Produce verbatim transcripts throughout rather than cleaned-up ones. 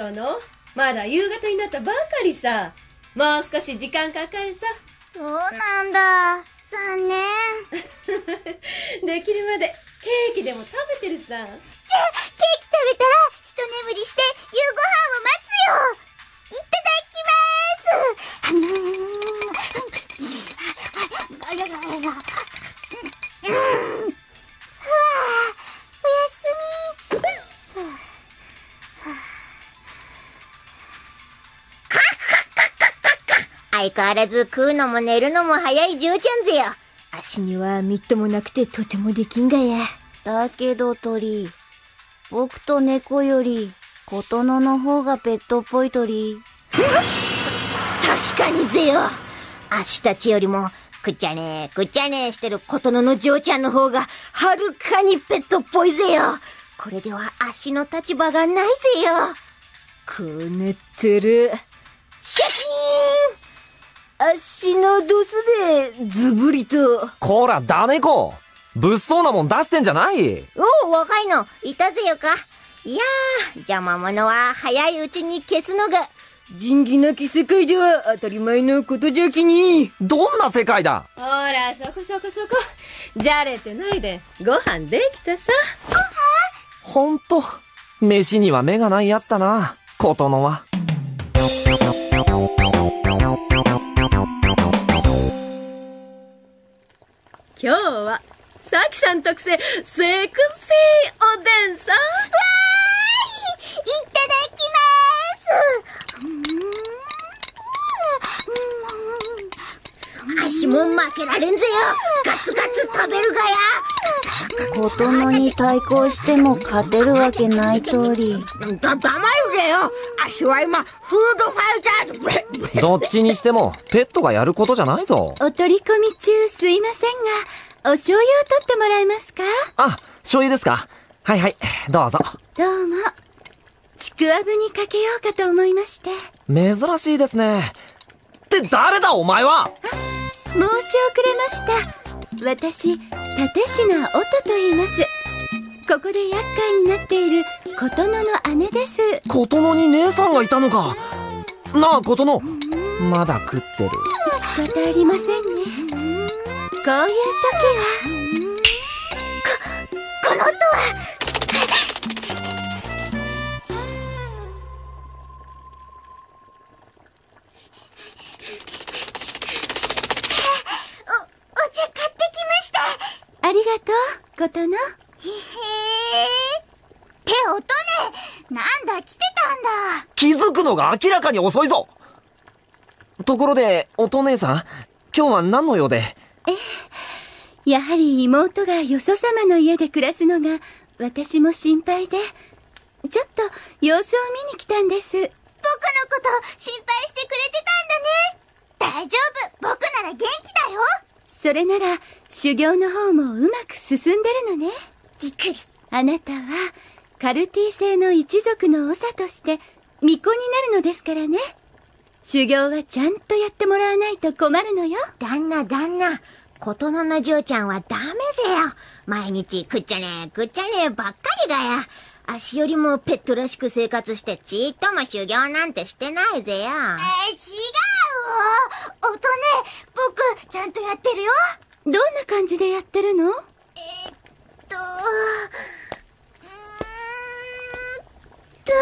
ことのまだ夕方になったばかりさ。もう少し時間かかるさ。 そうなんだ。残念。 できるまでケーキでも食べてるさ。じゃあ、ケーキ食べたら一眠りして夕ご飯を待つよ。いただきまーす。ふわー、おやすみ。相変わらず食うのも寝るのも早い嬢ちゃんぜよ。足にはみっともなくてとてもできんがや。だけど鳥、僕と猫より琴乃の方がペットっぽい鳥。確かにぜよ。足たちよりもくっちゃねーくっちゃねーしてる琴乃の嬢ちゃんの方がはるかにペットっぽいぜよ。これでは足の立場がないぜよ。こうなったら写真足のドスでズブリと。 こらダネコ、物騒なもん出してんじゃない。 おお、若いのいたぜよか。いやー、邪魔者は早いうちに消すのが仁義なき世界では当たり前のことじゃきに。 どんな世界だ。 ほら、そこそこそこ。じゃれてないでご飯できたさ。 ご飯？ ほんと飯には目がないやつだな、琴乃は。 今日はさきさん特製セクシーおでんさ。わーい、いただきまーす。足も負けられんぜよ。ガツガツ食べるがや。琴乃に対抗しても勝てるわけない通り。 だ、黙るぜよ。足は今フードファイターズ。 どっちにしてもペットがやることじゃないぞ。 お取り込み中すいませんが、お醤油を取ってもらえますか？ あ、醤油ですか。はいはい、どうぞ。 どうも。ちくわぶにかけようかと思いまして。 珍しいですね。って誰だお前は。 申し遅れました。私、立科音と言います。ここで厄介になっている琴乃の姉です。 琴乃に姉さんがいたのか。なあ琴乃、まだ食ってる。 仕方ありませんね。こういう時はこ、この音はお、お茶買ってきました。 ありがとう、琴乃。 へへー。って音ね。なんだ、来てたんだ。 気づくのが明らかに遅いぞ。ところで音姉さん、今日は何の用で。 ええ、やはり妹がよそ様の家で暮らすのが私も心配で、ちょっと様子を見に来たんです。僕のこと心配してくれてたんだね。大丈夫、僕なら元気だよ。 それなら修行の方もうまく進んでるのね。 びっくり。 あなたはカルティ星の一族の長として巫女になるのですからね。修行はちゃんとやってもらわないと困るのよ。 旦那旦那、琴乃の嬢ちゃんはダメぜよ。毎日くっちゃねくっちゃねばっかりがや。足よりもペットらしく生活してちっとも修行なんてしてないぜよ。えー、違う音ね、僕ちゃんとやってるよ。 どんな感じでやってるの？ えー、っとうーんと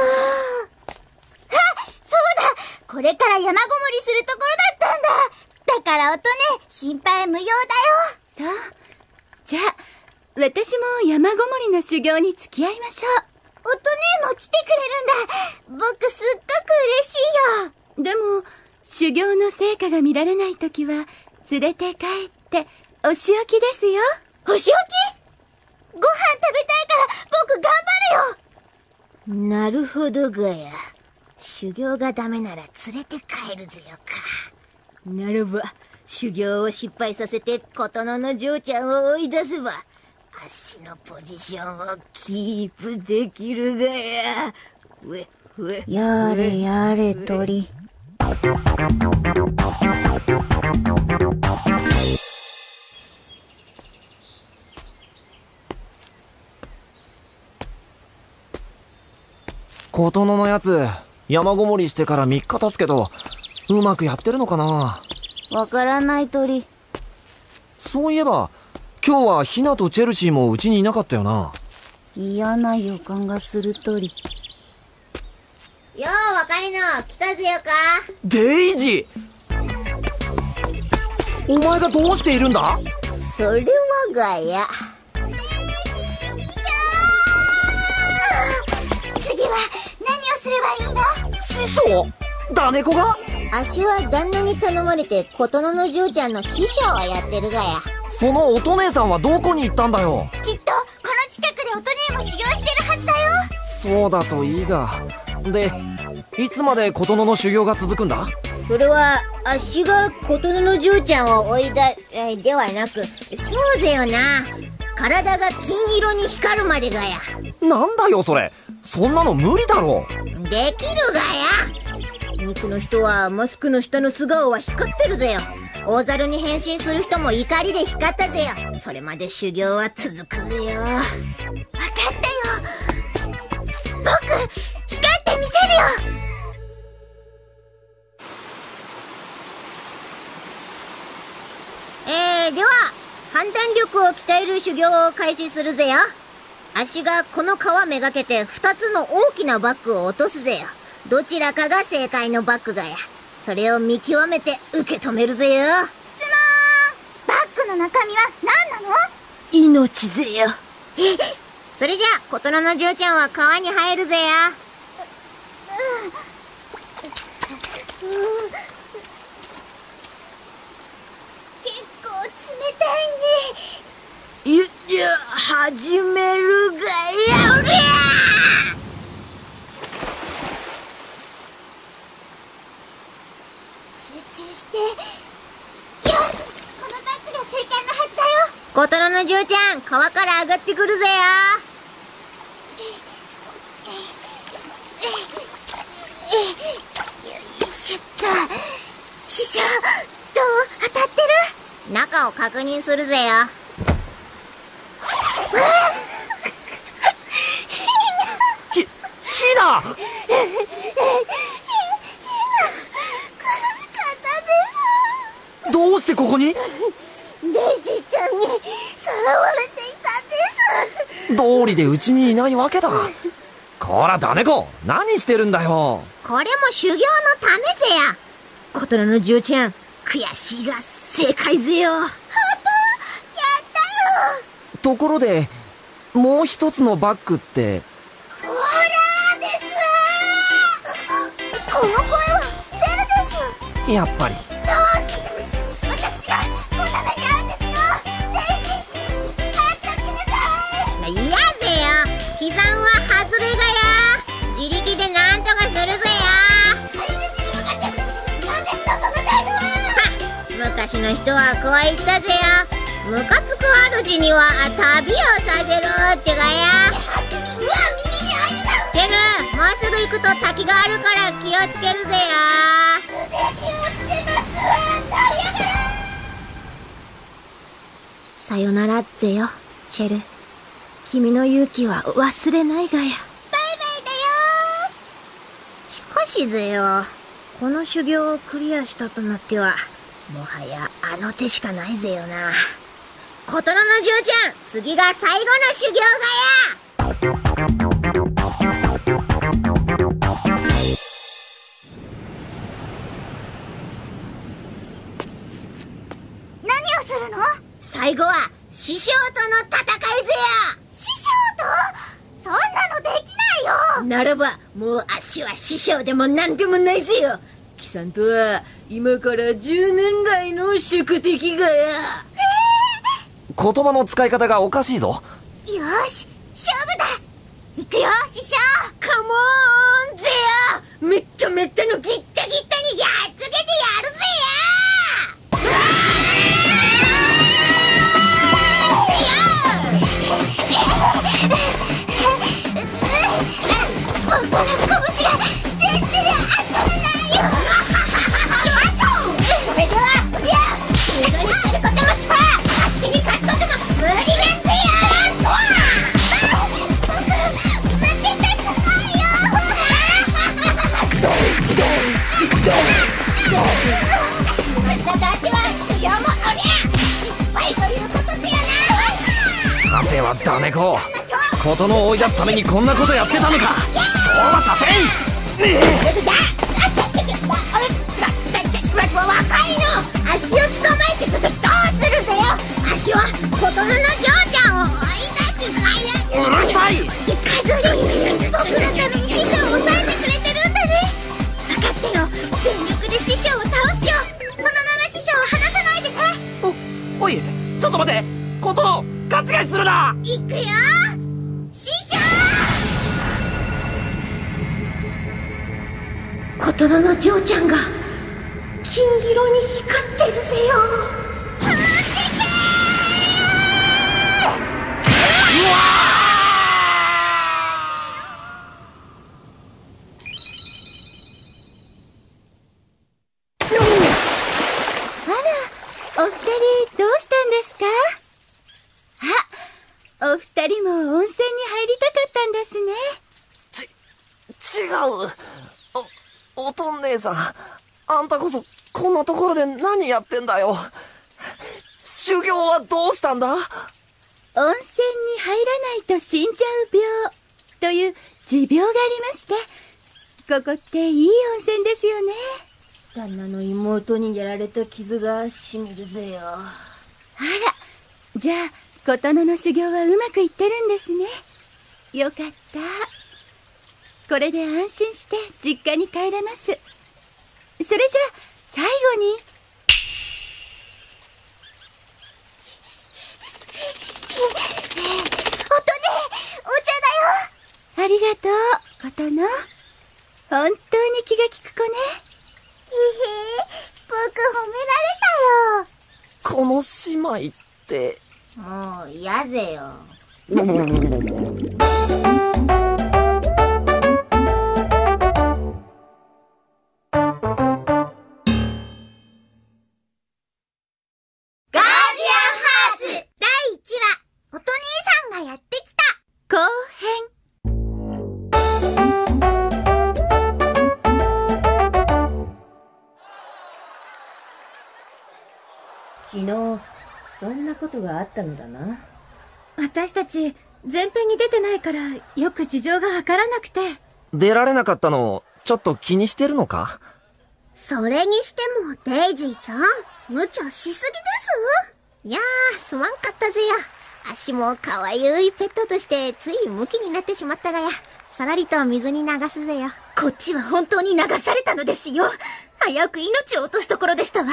これから山ごもりするところだったんだ。だから音ね、心配無用だよ。 そう。じゃあ、私も山ごもりの修行に付き合いましょう。 音ねも来てくれるんだ。僕すっごく嬉しいよ。 でも、修行の成果が見られないときは、連れて帰って、お仕置きですよ。 お仕置き？ご飯食べたいから僕頑張るよ。なるほどがや。修行がダメなら連れて帰るぜよか。ならば修行を失敗させて琴乃の嬢ちゃんを追い出せば足のポジションをキープできるがや。うえうえやれやれ鳥。 琴乃のやつ山ごもりしてからみっか経つけど、うまくやってるのかな。 わからない鳥。 そういえば今日はヒナとチェルシーもうちにいなかったよな。 嫌な予感がする鳥。よう若いの来たぜよか。 デイジー、お前がどうしているんだ。 それはがや。 次は何をすればいいの？ 師匠、ダネコが。 あしは旦那に頼まれて琴乃の嬢ちゃんの師匠をやってるがや。 その音姉さんはどこに行ったんだよ。 きっとこの近くで音姉も修行してるはずだよ。 そうだといいが。で、いつまで琴乃の修行が続くんだ。 それはあっしが琴乃の嬢ちゃんを追いだえではなく、そうぜよな、体が金色に光るまでがや。 なんだよそれ、そんなの無理だろ。 できるがや。肉の人はマスクの下の素顔は光ってるぜよ。大猿に変身する人も怒りで光ったぜよ。それまで修行は続くぜよ。 わかったよ。僕光ってみせるよ。 えー、では判断力を鍛える修行を開始するぜよ。あっしがこの川めがけて二つの大きなバッグを落とすぜよ。どちらかが正解のバッグがや。それを見極めて受け止めるぜよ。 質問。バッグの中身は何なの？ 命ぜよ。それじゃあ琴乃の嬢ちゃんは川に入るぜよ。 結構冷たいね。 いや、始めるがや。おりゃ集中して。よし、このバッグが正解のはずだよ。 琴乃の嬢ちゃん、川から上がってくるぜよ。 よいしょっと。師匠、どう？当たってる？ 中を確認するぜよ。 ひ、ひな。 苦しかったです。 どうしてここに？ デイジーちゃんにさらわれていたんです。 道理でうちにいないわけだ。こらダネコ、何してるんだよ。 これも修行のためぜや。琴乃の嬢ちゃん、悔しいが正解ぜよ。 本当？やったよ。 ところで、もう一つのバッグって。 こらです。この声はチェルです。 やっぱり。 どうして私がこんな目に遭うんですの？デイジー、早く助けなさい。 いやぜよ、刻んは外れがや。自力でなんとかするぜよ。 飼い主に向かって何ですかその態度は。 昔の人はこう言ったぜよ。ムカつく主には旅をさせろってがや。 うわ、耳に合いだ。 チェル、もうすぐ行くと滝があるから気をつけるぜよ。 気をつけます。ダメやから。 さよならぜよ、チェル。君の勇気は忘れないがや。 バイバイだよ。 しかしぜよ、この修行をクリアしたとなってはもはやあの手しかないぜよな。琴乃の嬢ちゃん、次が最後の修行がや。 何をするの？ 最後は師匠との戦いぜ師匠と？そんなのできないよ。 よ。ならばもうあっしは師匠でもなんでもないぜよ。貴さんとは今からじゅうねん来の宿敵がや。 言葉の使い方がおかしいぞ。 よし、勝負だ。行くよ、師匠。 カモーンぜよ。めっためったのギッタギッタにやっつけてやるぜ僕の拳が全然当たらないよ。 それでは、いや、君が言ってることもとはあっしに勝つことも無理なんぜよ。 僕、負けたくないよ。 猫、琴乃を追い出すためにこんなことやってたのか。そうはさせん。ね若いの、足を捕まえてどうするぜよ。足は琴乃の嬢ちゃんを追い出すから。 うるさい。 カズリ、僕のために師匠を抑えてくれてるんだね。分かってよ、全力で師匠を倒すよ。そのまま師匠を離さないでね。 お、おい、ちょっと待て。琴乃、勘違いするな。 いくよ、師匠。琴乃の嬢ちゃんが金色に光ってるぜよ。取ってけー。うわお二人どうしたんですか？あ、お二人も温泉に入りたかったんですね。 ち、違う。お、おとん姉さん、あんたこそこんなところで何やってんだよ。修行はどうしたんだ？ 温泉に入らないと死んじゃう病という持病がありまして、ここっていい温泉ですよね。 旦那の妹にやられた傷がしみるぜよ。 あら、じゃあ琴乃の修行はうまくいってるんですね。よかった。これで安心して実家に帰れます。それじゃあ最後に。 おとね、お茶だよ。 ありがとう、琴乃。本当に気が利く子ね。 へへ、僕褒められたよ。 この姉妹って。 もう嫌ぜよ。 昨日そんなことがあったのだな。 私たち前編に出てないからよく事情がわからなくて。 出られなかったのちょっと気にしてるのか？ それにしてもデイジーちゃん、無茶しすぎです。いやー、すまんかったぜよ。足も可愛いペットとしてついムキになってしまったがや、さらりと水に流すぜよ。 こっちは本当に流されたのですよ。危うく命を落とすところでしたわ。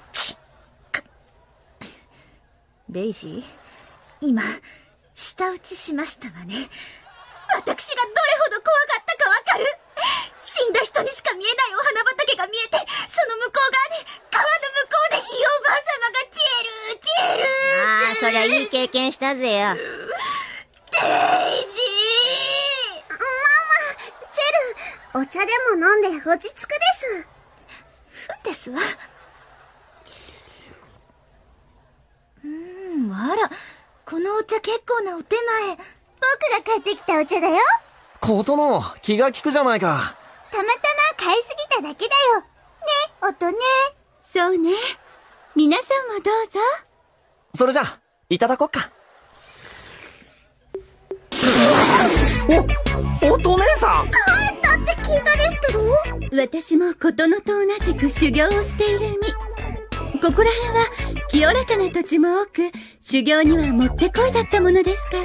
デイジー、今舌打ちしましたわね。私がどれほど怖かったかわかる？死んだ人にしか見えないお花畑が見えて、その向こう側で、川の向こうでひいおばあ様が消える消えるああ、そりゃいい経験したぜよ。 デイジー。 ママ、チェル、お茶でも飲んで落ち着くです。 ふですわ。うーん、あら、このお茶結構なお手前。 僕が買ってきたお茶だよ。 琴乃、気が利くじゃないか。 たまたま買いすぎただけだよ。ね、音ね。 そうね。皆さんもどうぞ。 それじゃあ、いただこっか。お、音姉さん。 帰ったって聞いたですけど。 私も琴乃と同じく修行をしている身。ここら辺は清らかな土地も多く、修行にはもってこいだったものですから。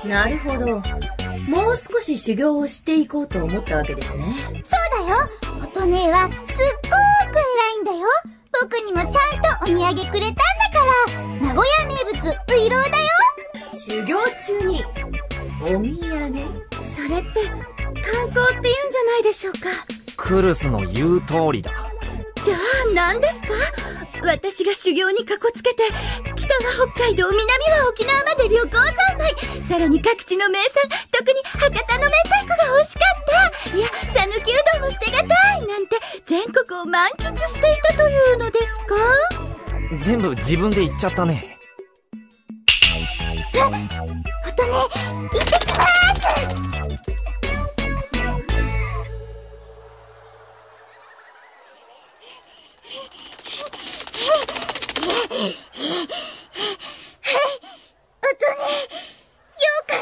なるほど。もう少し修行をしていこうと思ったわけですね。 そうだよ。音姉はすっごーく偉いんだよ。僕にもちゃんとお土産くれたんだから。名古屋名物ういろうだよ。 修行中にお土産？ それって観光って言うんじゃないでしょうか。 クルスの言う通りだ。 じゃあ何ですか？私が修行にかこつけて、北は北海道、南は沖縄まで旅行三昧、さらに各地の名産、特に博多の明太子が美味しかった、いや讃岐うどんも捨てがたいなんて全国を満喫していたというのですか？ 全部自分で言っちゃったね。 音ね、行ってきまーす。はい、音ね、よう帰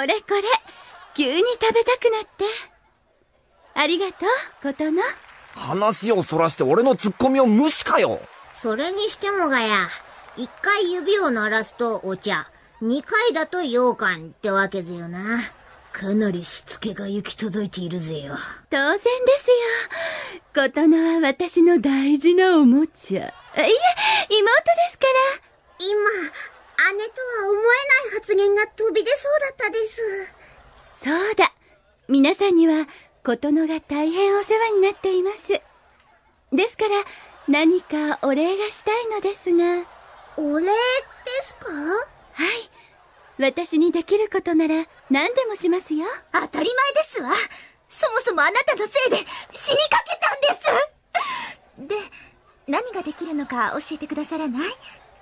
れこれ、急に食べたくなって。ありがとう、ことの。 話をそらして俺のツッコミを無視かよ。 それにしてもがや、一回指を鳴らすとお茶、二回だと羊羹ってわけぜよな。かなりしつけが行き届いているぜよ。 当然ですよ。ことのは私の大事なおもちゃ。いえ、妹ですから。 今、姉とは思えない発言が飛び出そうだったです。 そうだ。皆さんには、ことのが大変お世話になっています。ですから、何かお礼がしたいのですが。 お礼ですか？ はい。私にできることなら何でもしますよ。 当たり前ですわ。そもそもあなたのせいで死にかけたんです。で、何ができるのか教えてくださらない？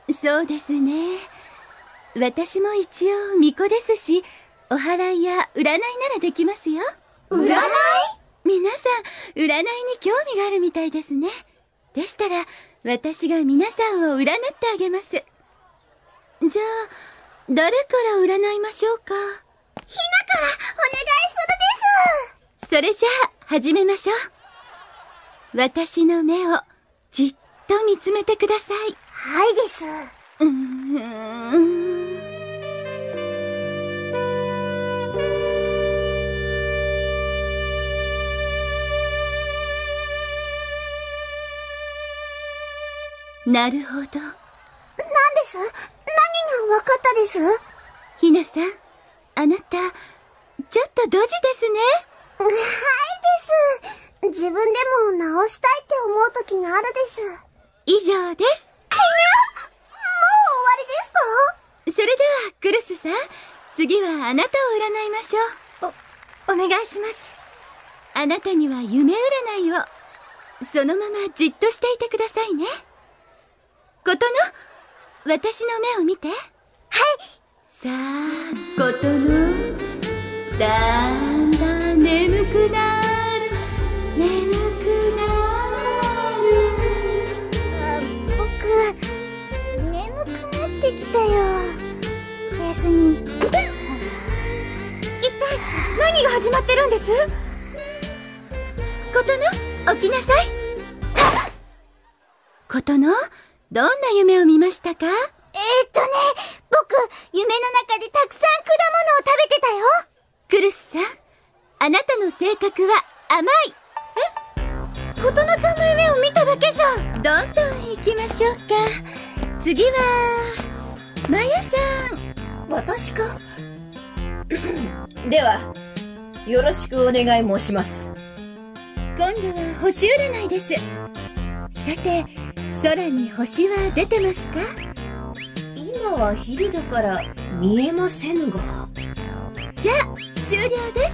そうですね。私も一応巫女ですし、お祓いや占いならできますよ。 占い？ 皆さん、占いに興味があるみたいですね。でしたら、私が皆さんを占ってあげます。じゃあ、誰から占いましょうか。ひなからお願いするです。 それじゃあ、始めましょう。私の目をじっと見つめてください。 はいです。 うーん。なるほど。 何です？何が分かったです？ ひなさん、あなた、ちょっとドジですね。 はいです。自分でも直したいって思う時があるです。 以上です。 ひな、もう終わりですか？ それでは、クルスさん、次はあなたを占いましょう。 お、お願いします。 あなたには夢占いを。そのままじっとしていてくださいね。ことの、私の目を見て。はい。さあ、ことの、だんだん眠くなる、眠くなる。 あ、僕、眠くなってきたよ。おやすみ。 一体、何が始まってるんです？ ことの、起きなさい。ことの、どんな夢を見ましたか？ えーっとね、僕、夢の中でたくさん果物を食べてたよ。 クルスさん、あなたの性格は甘い。 え？ことのちゃんの夢を見ただけじゃん。 どんどん行きましょうか。次は、マヤさん。 私かでは、よろしくお願い申します。 今度は星占いです。さて、空に星は出てますか？ 今は昼だから見えませぬが。 じゃあ、終了です。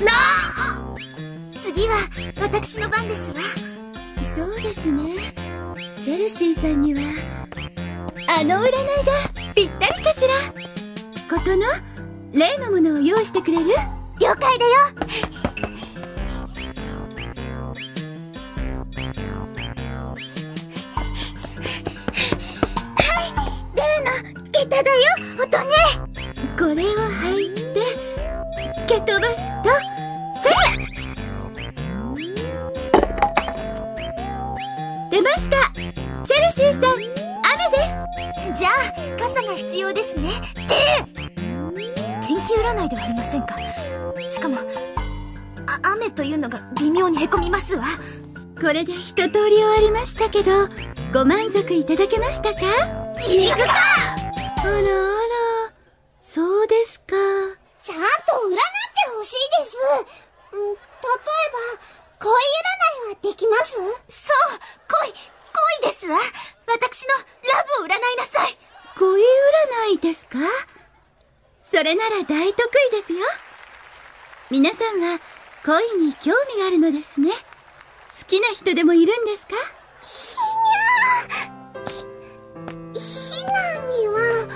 なあ！次は私の番ですわ。 そうですね。チェルシーさんには、あの占いがぴったりかしら。ことの、例のものを用意してくれる？ 了解だよ。下駄だよ、音ね。 これを履いて、蹴飛ばすと、それ！出ました！チェルシーさん、雨です！ じゃあ、傘が必要ですね。って天気占いではありませんか。しかも、あ、雨というのが微妙にへこみますわ。 これで一通り終わりましたけど、ご満足いただけましたか？ 行くか！ あらあら、そうですか。 ちゃんと占ってほしいです。うん、例えば、恋占いはできます？ そう、恋、恋ですわ。私のラブを占いなさい。 恋占いですか？それなら大得意ですよ。皆さんは恋に興味があるのですね。好きな人でもいるんですか？ ひにゃー。ひ、ひなには、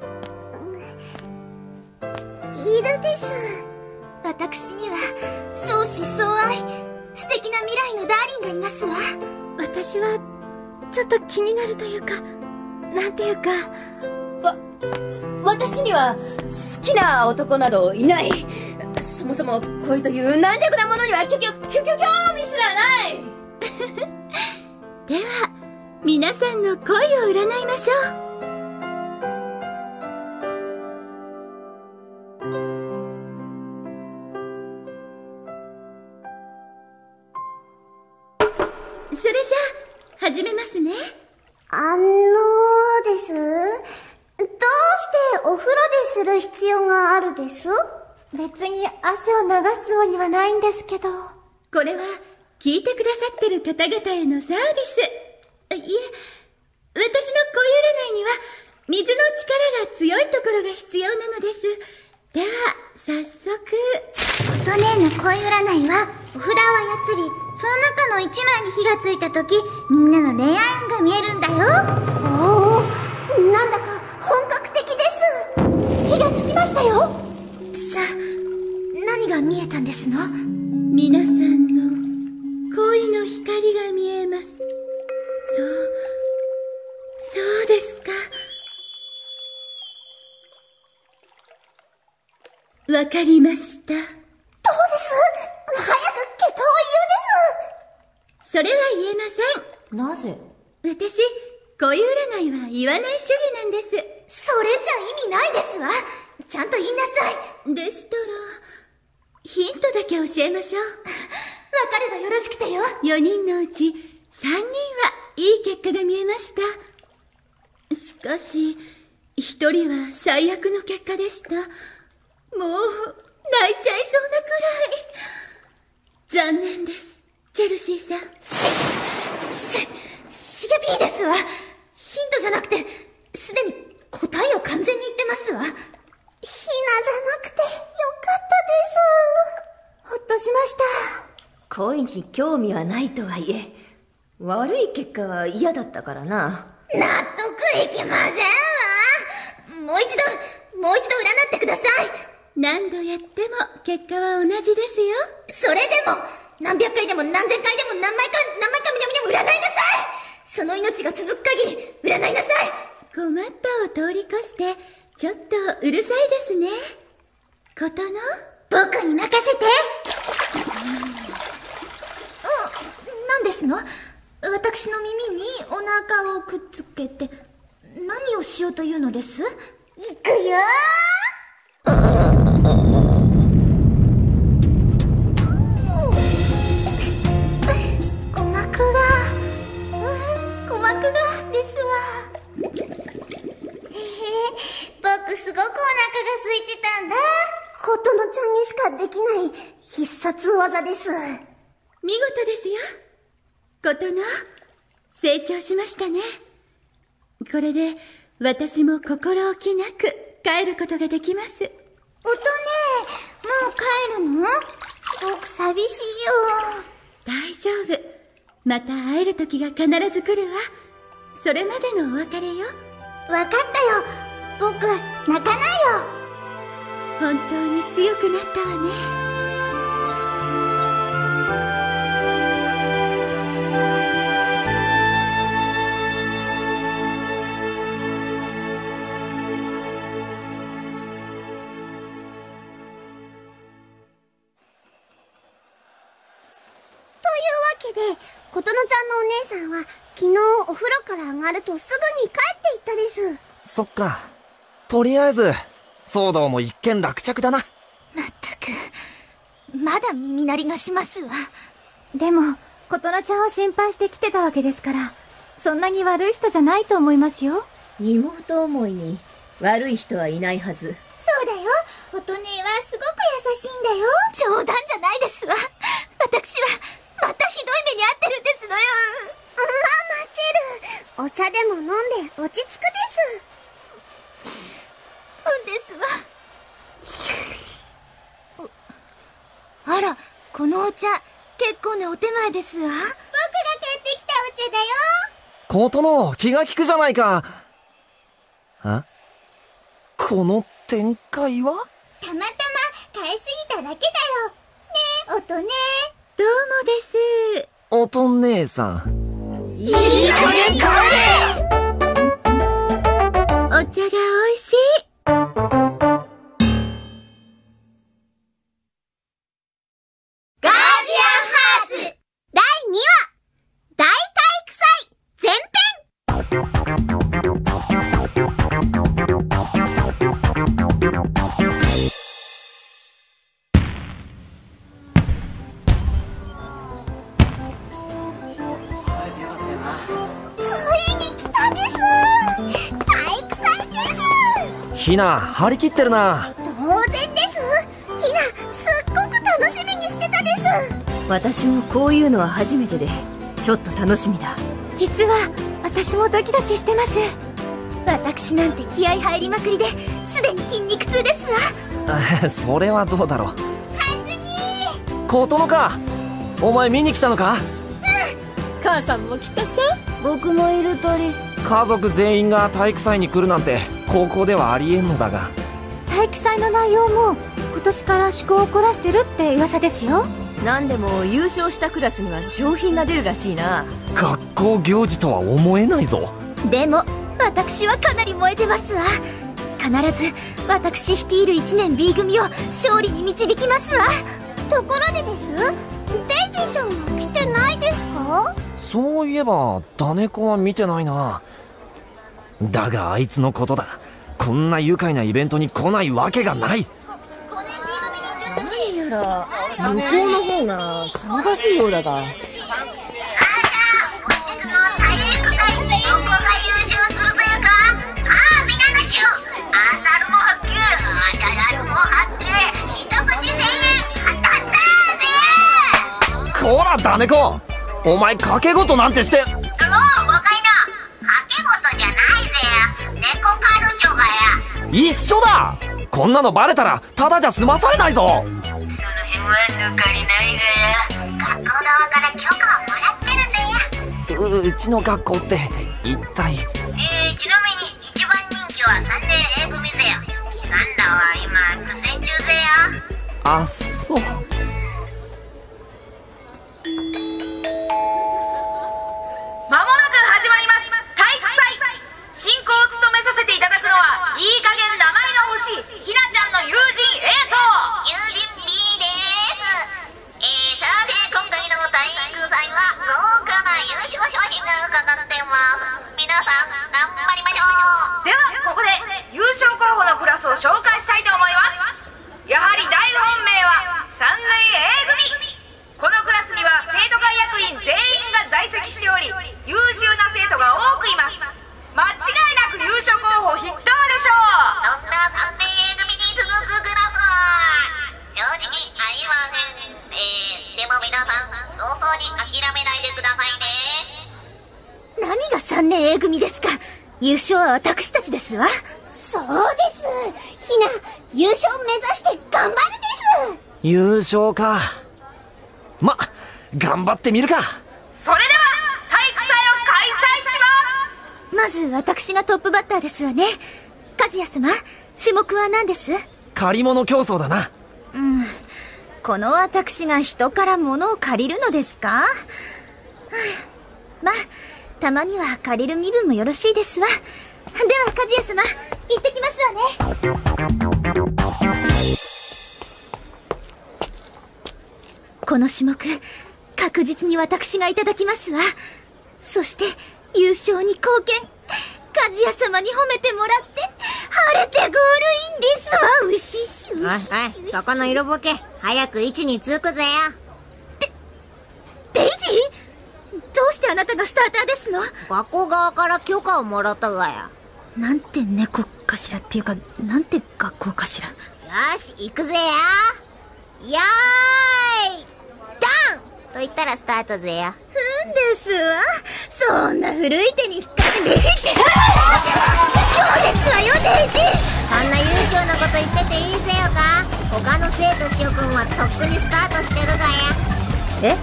いるです。 私には相思相愛、素敵な未来のダーリンがいますわ。 私はちょっと気になるというか、なんていうか、 わ、私には好きな男などいない。そもそも恋という軟弱なものにはきょきょきょきょ興味すらない。 では皆さんの恋を占いましょう。それじゃあ始めますね。 あのーです。どうしてお風呂でする必要があるです？別に汗を流すつもりはないんですけど。 これは聞いてくださってる方々へのサービス。いえ、私の恋占いには水の力が強いところが必要なのです。では早速。 音姉の恋占いはお札を操り、その中の一枚に火がついたとき、みんなの恋愛運が見えるんだよ。おお、なんだか本格的です。火がつきましたよ。さあ、何が見えたんですの？ 皆さんの恋の光が見えます。そう、そうですか。わかりました。 どうです？早く結果を言うです。 それは言えません。 なぜ？ 私、恋占いは言わない主義なんです。 それじゃ意味ないですわ。ちゃんと言いなさい。 でしたら、ヒントだけ教えましょう。 わかればよろしくてよ。 よにんのうちさんにんはいい結果が見えました。しかし、ひとりは最悪の結果でした。もう、泣いちゃいそうなくらい。残念です、チェルシーさん。 し、し、しげぴーですわ。ヒントじゃなくて、すでに答えを完全に言ってますわ。ひなじゃなくてよかったです。ほっとしました。 恋に興味はないとはいえ、悪い結果は嫌だったからな。 納得いきませんわ。もう一度、もう一度占ってください。 何度やっても結果は同じですよ。 それでも、何百回でも何千回でも何枚か、何枚かみなみな占いなさい。その命が続く限り、占いなさい。 困ったを通り越して、ちょっとうるさいですね。ことの？ 僕に任せて。うん、何ですの？私の耳にお腹をくっつけて、何をしようというのです？いくよー。鼓膜が、うん、鼓膜がですわ。へへ、僕すごくお腹が空いてたんだ。ことのちゃんにしかできない必殺技です。 見事ですよ。ことの、成長しましたね。これで私も心置きなく帰ることができます。 おとね、もう帰るの？僕寂しいよ。 大丈夫。また会える時が必ず来るわ。それまでのお別れよ。 わかったよ。僕、泣かないよ。 本当に強くなったわね。 で、ことのちゃんのお姉さんは昨日お風呂から上がるとすぐに帰っていったです。 そっか。とりあえず騒動も一件落着だな。 まったく、まだ耳鳴りがしますわ。でもことのちゃんを心配して来てたわけですから、そんなに悪い人じゃないと思いますよ。 妹思いに悪い人はいないはず。 そうだよ。おとねはすごく優しいんだよ。冗談じゃないですわ。私はまたひどい目に遭ってるんですのよ。まあまあ、チェル、お茶でも飲んで落ち着くです。うんですわ。あら、このお茶結構なお手前ですわ。僕が買ってきたお茶だよ。 ことの気が利くじゃないか。あ？この展開は？ たまたま買いすぎただけだよ。ねえ、おとね。 どうもです。 おとん姉さん。 いい加減買え！お茶が美味しい。 ひな、張り切ってるな。 当然です。ひな、すっごく楽しみにしてたです。 私もこういうのは初めてでちょっと楽しみだ。 実は私もドキドキしてます。私なんて気合入りまくりですでに筋肉痛ですわ。 それはどうだろう。琴乃か、お前見に来たのか？ 母さんも来たさ。 僕もいる鳥。 家族全員が体育祭に来るなんて高校ではありえんのだが。 体育祭の内容も今年から趣向を凝らしてるって噂ですよ。 何でも優勝したクラスには賞品が出るらしいな。 学校行事とは思えないぞ。 でも私はかなり燃えてますわ。必ず私率いるいちねん B 組を勝利に導きますわ。 ところでです、デイジーちゃんは来てないですか？ そういえばダネコは見てないな。だがあいつのことだ。こんな愉快なイベントに来ないわけがない。 何やら向こうの方が騒がしいようだが。 こらダネコ、お前賭け事なんてして。 もう若いな、賭け事じゃないぜ。猫カルチョがや。 一緒だ。こんなのバレたらただじゃ済まされないぞ。 その辺は抜かりないがや。学校側から許可をもらってるぜや。 う, うちの学校って一体。 えー、ちなみに一番人気はさんねん A 組ぜよ。サンラは今苦戦中ぜよ。 あ、そう。 まもなく始まります。体育祭。進行を務めさせていただくのは、いい加減名前が欲しいひなちゃんの友人 A と友人 B です。えー、さて今回の体育祭は豪華な優勝商品がかかってます。皆さん頑張りましょう。 ではここで優勝候補のクラスを紹介したいと思います。やはり大本命はさんねん A 組。このクラスには生徒会役員全員が在籍しており、優秀な生徒が多くいます。間違いなく優勝候補筆頭でしょう。 そんなさんねん A 組に続くクラスは正直ありません。えー、でも皆さん早々に諦めないでくださいね。 何がさんねん A 組ですか。優勝は私たちですわ。 そうです。ひな、優勝目指して頑張るです。 優勝か。ま、頑張ってみるか。 それでは体育祭を開催します。 まず私がトップバッターですわね。和也様、種目は何です？ 借り物競争だな。 うん、この私が人から物を借りるのですか？はあ、まあたまには借りる身分もよろしいですわ。では和也様、行ってきますわね。この種目確実に私がいただきますわ。そして優勝に貢献、和也様に褒めてもらって晴れてゴールインですわ。うししうし。 はいはい、そこの色ぼけ、早く位置につくぜよ。 デイジー、どうしてあなたがスターターですの？ 学校側から許可をもらったがや。 なんて猫かしらっていうか、なんて学校かしら。 よし、行くぜよ。よーいダンと言ったらスタートぜよ。 ふんですわ。そんな古い手に引っかけて、今日ですわよデイジー。 そんな悠長なこと言ってていいぜよか。他の生徒諸君はとっくにスタートしてるがや。 え？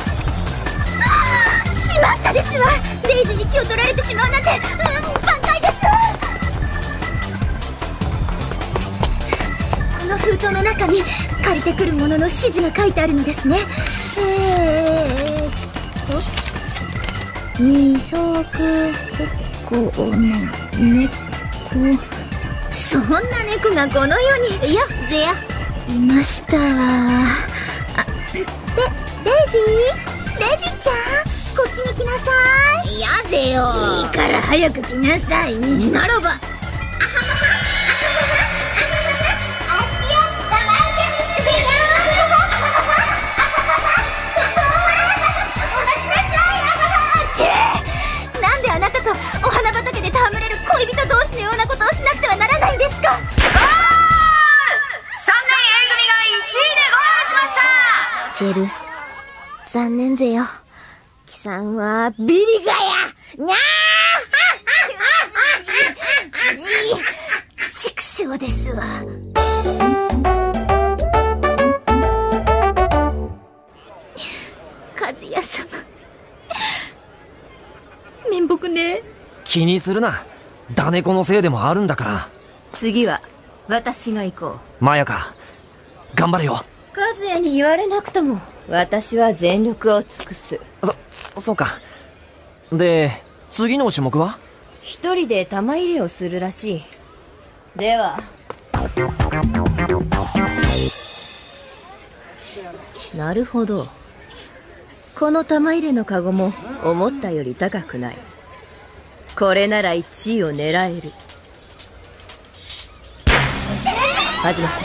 しまったですわ。デイジーに気を取られてしまうなんて、うん、挽回ですわ。この封筒の中に借りてくるものの指示が書いてあるのですね。えーっと二足歩行の猫。そんな猫がこの世に。 いやぜやいましたわ。あ、で、デイジーデイジーちゃん、こっちに来なさい。 いやぜよ。 いいから早く来なさい。ならばなんであなたとお花畑で戯れる恋人同士のようなことをしなくてはならないんですか？ チェル、残念ぜよ。キさんはビリガやにゃーじ、畜生ですわ。和也様、面目ね。 気にするな。ダネコのせいでもあるんだから。 次は私が行こう。マヤか、頑張れよ。 和也に言われなくとも私は全力を尽くす。 そ、そうか。で、次の種目は？ 一人で玉入れをするらしい。では。なるほど。この玉入れのカゴも思ったより高くない。これならいちいを狙える。始まった。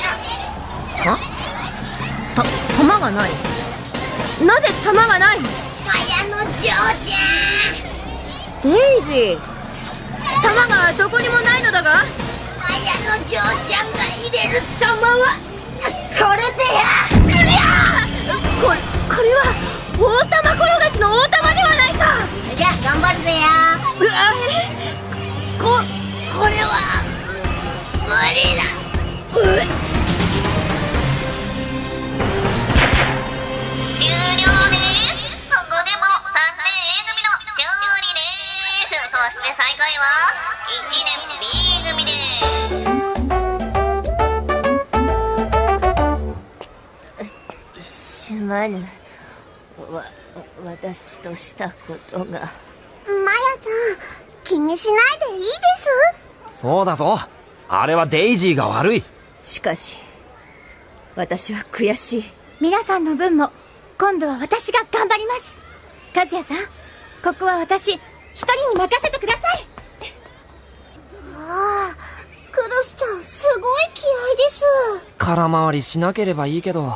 は？た、玉がない。なぜ玉がない？ マヤの嬢ちゃん。デイジー、玉がどこにもないのだが。 マヤの嬢ちゃんが入れる玉はこれぜや。いやこれ、これは大玉転がしの大玉ではないか。 じゃあ頑張るぜや。 うわ、こ、これは無理だ。うっ、 終了です。ここでもさんねん A 組の勝利です。そして最下位はいちねん B 組です。 すまぬ。わ、私としたことが。 マヤちゃん、気にしないでいいです。 そうだぞ。あれはデイジーが悪い。 しかし私は悔しい。 皆さんの分も今度は私が頑張ります。和也さん、ここは私一人に任せてください。 ああ、クルスちゃんすごい気合いです。 空回りしなければいいけど。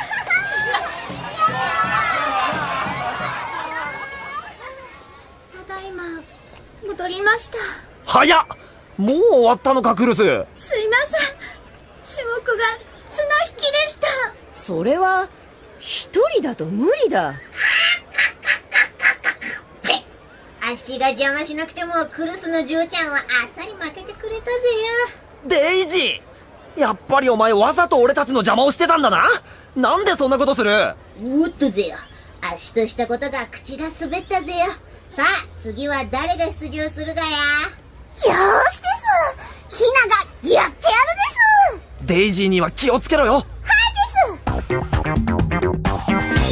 ただいま戻りました。 早っ、もう終わったのかクルス。 すいません、種目が綱引きでした。 それは一人だと無理だ。 足が邪魔しなくてもクルスの嬢ちゃんはあっさり負けてくれたぜよ。デイジー、やっぱりお前わざと俺たちの邪魔をしてたんだな。なんでそんなことする？ おっとぜよ、足としたことが口が滑ったぜよ。さあ次は誰が出場するがや。よーしです。ヒナがやってやるです。 デイジーには気をつけろよ。 はいです。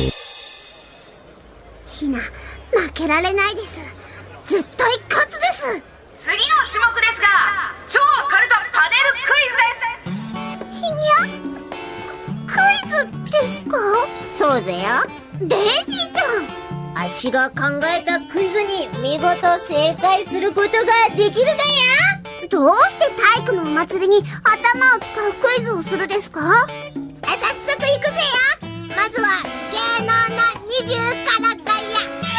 ヒナ、負けられないです。絶対勝つです。 次の種目ですが、超カルトパネルクイズです。 ひにゃ、クイズですか？そうぜよ。デイジーちゃん、足が考えたクイズに見事正解することができるだや。どうして体育のお祭りに頭を使うクイズをするですか？早速行くぜよ。まずは芸能のにじゅうからかや。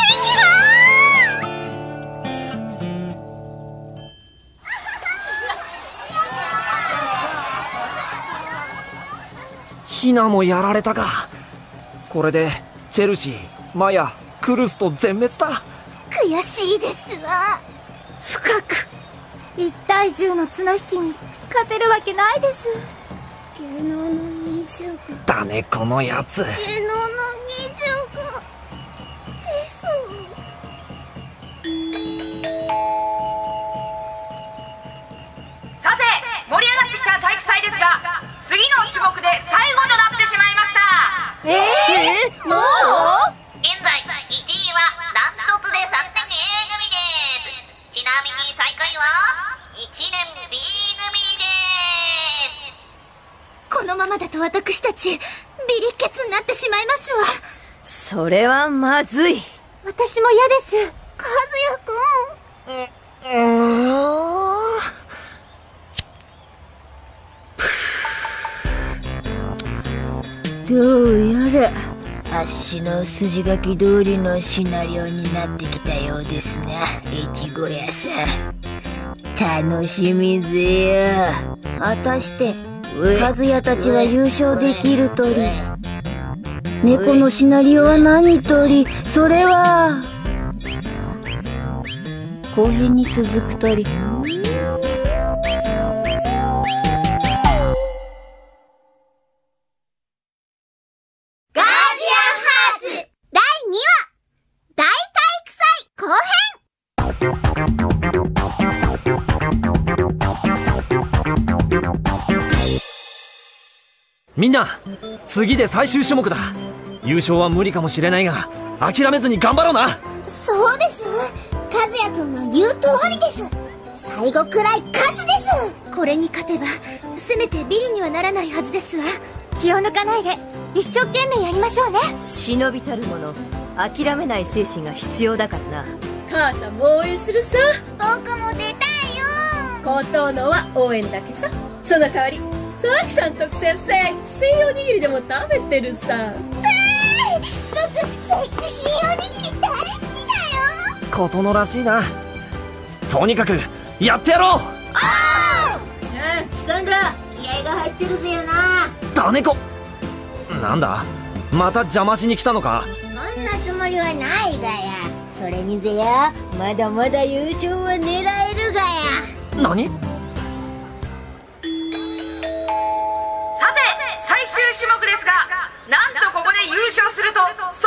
ヒナもやられたか。これでチェルシー、マヤ、クルスと全滅だ。 悔しいですわ。 深くいちたいじゅうの綱引きに勝てるわけないです。 芸能のにじゅうごだね、このやつ。 芸能のにじゅうごです。 さて、盛り上がってきた体育祭ですが、次の種目で最後となってしまいました。 えー、もう？ 現在いちいはダントツでさんねん A 組です。ちなみに最下位はいちねん B 組です。 このままだと私たちビリッケツになってしまいますわ。 それはまずい。 私も嫌です。 和也くん。 うーん。 どうやら足の筋書き通りのシナリオになってきたようですな、越後屋さん。楽しみぜよ。果たして和也たちが優勝できるとり。 猫のシナリオは何鳥？それは後編に続く鳥。ガーディアンハースだいにわ大体育祭後編。みんな、次で最終種目だ。優勝は無理かもしれないが諦めずに頑張ろうな。 そうです。和也くんの言う通りです。最後くらい勝つです。 これに勝てばせめてビリにはならないはずですわ。気を抜かないで一生懸命やりましょうね。 忍びたる者、諦めない精神が必要だからな。 母さんも応援するさ。 僕も出たいよ。 高等のは応援だけさ。その代わりさきさん特製セクシーおにぎりでも食べてるさ。 えー、僕セクシーおにぎり大好きだよ。 ことのらしいな。とにかくやってやろう。 ああ、ねえキサンラ、気合が入ってるぜよな。 ダネコ、なんだまた邪魔しに来たのか。 そんなつもりはないがや。それにぜよ、まだまだ優勝は狙えるがや。 何？ 最終種目ですが、なんとここで優勝すると総合優勝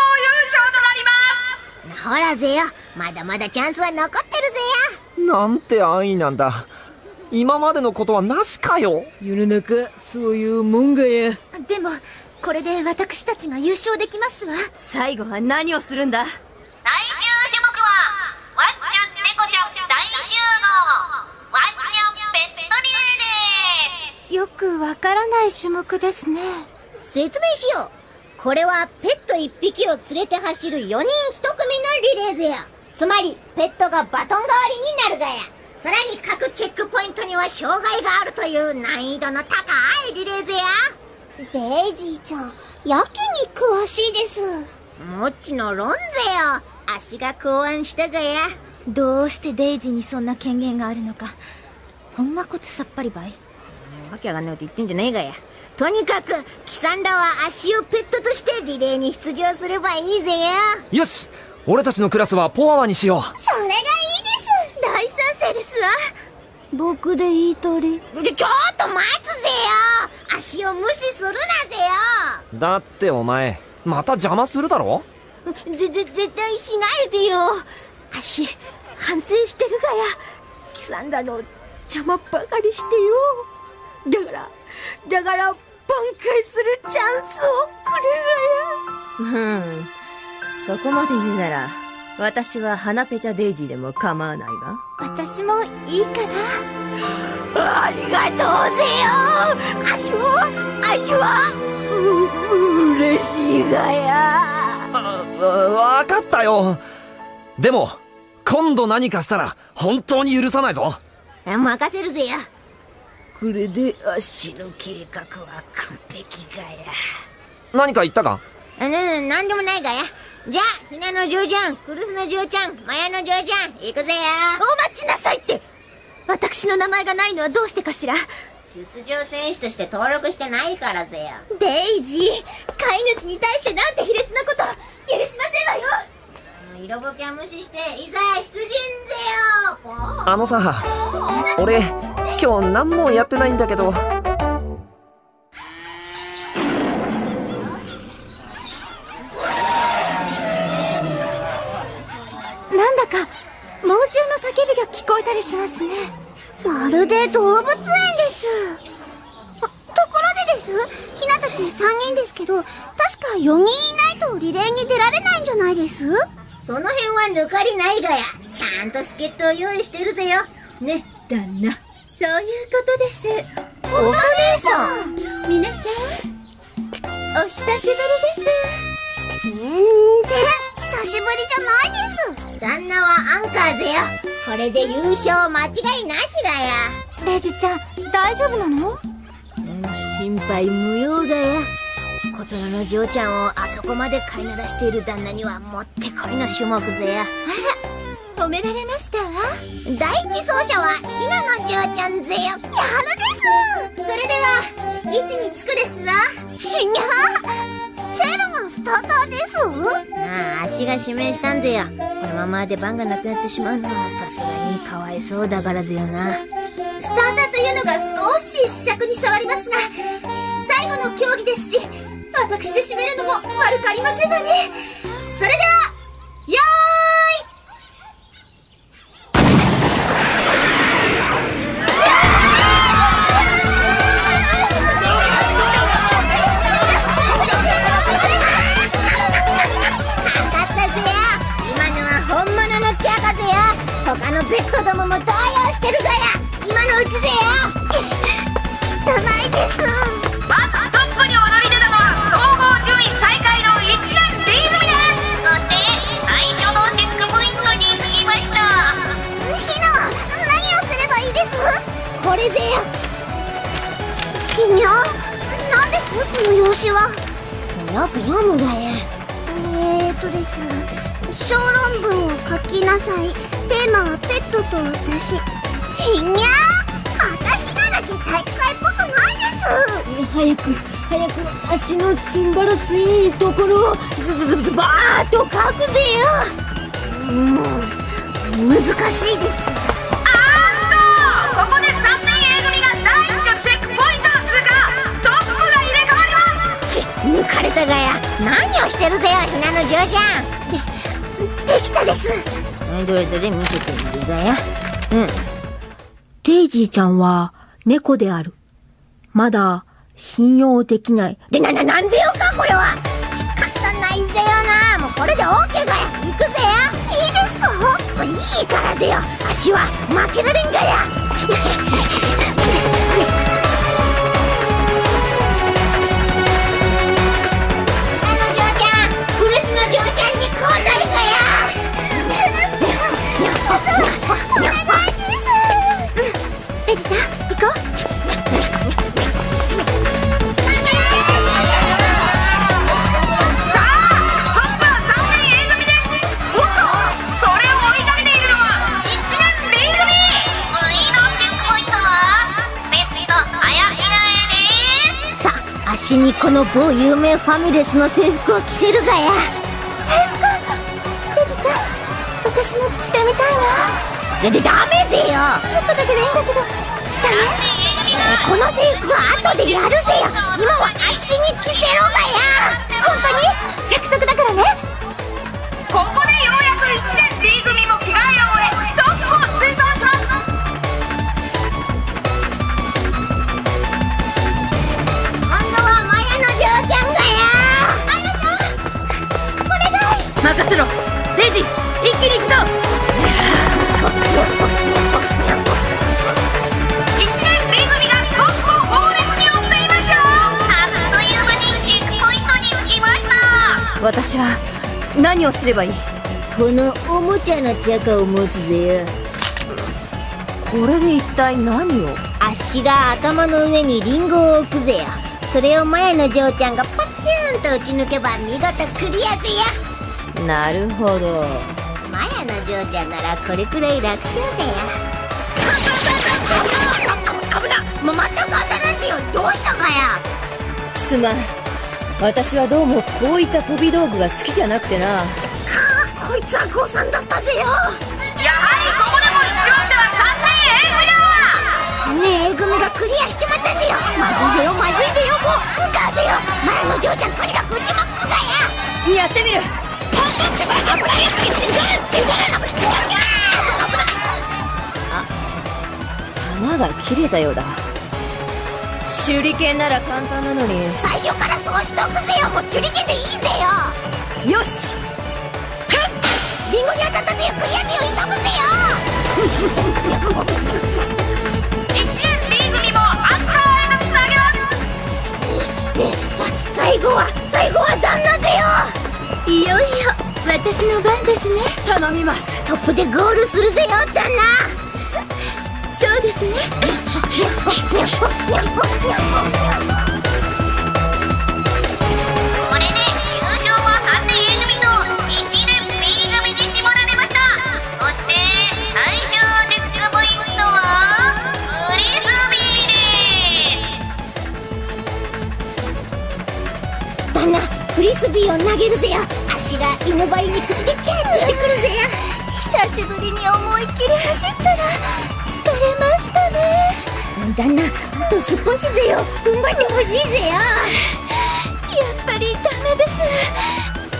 となります。 ほらぜよ、まだまだチャンスは残ってるぜや。なんて安易なんだ。今までのことはなしかよ。 世の中そういうもんがや。 でもこれで私たちが優勝できますわ。 最後は何をするんだ。 最終種目はワンちゃん猫ちゃん大集合ワンちゃんペットリレーです。 よくわからない種目ですね。 説明しよう。これはペットいっぴきを連れて走るよにんひとくみのリレーぜよ。つまりペットがバトン代わりになるがや。さらに各チェックポイントには障害があるという難易度の高いリレーぜや。デイジーちゃん、やけに詳しいです。もっちのロンぜよ。足が考案したがや。 どうしてデイジーにそんな権限があるのか、ほんまこつさっぱりばい。 わけわかんないこと言ってんじゃねえがや。とにかくキサンラは足をペットとしてリレーに出場すればいいぜよ。 よし、俺たちのクラスはポワワにしよう。 それがいいです。 大賛成ですわ。 僕でいい鳥。ちょっと待つぜよ。足を無視するなぜよ。 だってお前また邪魔するだろ。 ぜぜ絶対しないでよ。足反省してるがや。キサンラの邪魔ばかりしてよ。だからだから挽回するチャンスをくれがや。 うん、そこまで言うなら私は花ペチャデイジーでも構わないが。 私もいいかな。 ありがとうぜよ。足は足はう嬉しいがや。 あ、わかったよ。でも今度何かしたら本当に許さないぞ。 任せるぜや。これで足の計画は完璧がや。 何か言ったか？ な、な、なんでもないがや。じゃあ、ひなの嬢ちゃん、クルスの嬢ちゃん、マヤの嬢ちゃん、行くぜや。 お待ちなさいって。私の名前がないのはどうしてかしら。 出場選手として登録してないからぜや。 デイジー、飼い主に対してなんて卑劣なこと許しませんわよ。 色ぼけは無視していざ出陣ぜよ。 あのさ、俺今日何もやってないんだけど。 なんだか猛獣の叫びが聞こえたりしますね。 まるで動物園です。ところでです、ひなたちさんにんですけど、確かよにんいないとリレーに出られないんじゃないです？その辺は抜かりないがや。ちゃんと助っ人を用意してるぜよ。ね、旦那。 そういうことです。 お姉さん。 皆さんお久しぶりです。 全然久しぶりじゃないです。旦那はアンカーぜよ。これで優勝間違いなしがや。 デイジちゃん大丈夫なの？ 心配無用がや。琴乃の嬢ちゃんをあそこまで飼いならしている旦那にはもってこいの種目ぜや。 あら、褒められましたわ。 第一走者はひなの嬢ちゃんぜよ。やるです。 それでは位置につくですわ。 にゃチェルがスターターです。ああ、足が指名したんぜよ。このままで番がなくなってしまうのはさすがにかわいそうだからぜよな。 スターターというのが少し試着に障りますが、最後の競技ですし、私で締めるのも悪くありませんわね。それでは、よーい。 他のペットどもも動揺してるから今のうちぜよ。汚いです。 まずトップに躍り出たのは総合順位最下位のいちねん B 組です。 そして最初のチェックポイントに着きました。 ひな、何をすればいいです？これぜよ。ひにゃ、何ですこの用紙は。よく読むがや。えーとです、小論文を書きなさい。テーマはペットと私。ひにゃー、私のだけ体育祭っぽくないです。早く早く足のすんばらしいところをズズズズバーッと書くぜよ。うん、難しいです。 あーっとここでさんねん A 組が第一のチェックポイントを通過。トップが入れ替わります。 ち、抜かれたがや。何をしてるぜよ、ひなの嬢ちゃん。で、できたです。どれどれ見せてみるがや。うん。デイジーちゃんは猫である。まだ信用できない。で、な、な、なんでよかこれは。仕方ないぜよな。もうこれで オーケー がや。行くぜや。いいですか？いいからぜよ。足は負けられんがや。エジちゃん、行こう。 さあ、トップはさんねん A 組です。おっと、それを追いかけているのはいちねん B 組。 次のチェックポイントはペット早着替えです。 さあ、足にこの某有名ファミレスの制服を着せるがや。制服？エジちゃん、私も着てみたいな。で、で、ダメぜよ。ちょっとだけでいいんだけど。ダメ？この制服は後でやるぜよ。今は足に着せろがや。本当に？約束だからね。 ここでようやくいちねん B 組も着替えを終え、トップを追走します。 今度はマヤの嬢ちゃんがや。あやさん、お願い。 任せろデイジー、一気に行くぞ。 いちねん B 組がトップを猛烈に追っていますよ。 あっという間にチェックポイントに着きました。 私は何をすればいい？ このおもちゃのチャカを持つぜよ。 これで一体何を？ 足が頭の上にリンゴを置くぜよ。それをマヤの嬢ちゃんがパキューンと打ち抜けば見事クリアぜよ。 なるほど。 マヤの嬢ちゃんならこれくらい楽勝ぜよ。危な、ま、全く当たらんぜよ。どうしたかや。 すまん、私はどうもこういった飛び道具が好きじゃなくてな。 かあ、こいつは降参だったぜよ。 やはりここでもいちばん手はさんねん A 組だ。 さんねん A 組がクリアしちまったぜよ。まずいぜよ、まずいぜよ。もうアンカーぜよ。マヤの嬢ちゃんとにかく打ちまくがや。 やってみる。あ、弾が切れたようだ。手裏剣なら簡単なのに。 最初からそうしとくぜよ。もう手裏剣でいいぜよ。 よし、 リンゴに当たったぜよ。クリアぜよ。急ぐぜよ。 いちねん B 組もアンカーへとつなげます。 さ、最後は最後は旦那ぜよ。 いよいよ私の番ですね。 頼みます。 トップでゴールするぜよ、旦那。 そうですね。 これで優勝はさんねん A 組といちねん B 組に絞られました。そして最終チェックポイントはフリスビーです。 旦那、 フリスビーを投げるぜよ。足が犬張りに口でキャッチしてくるぜよ。 久しぶりに思いっきり走ったら疲れましたね。 旦那、あと少しぜよ。踏ん張ってほしいぜよ。 やっぱりダメです。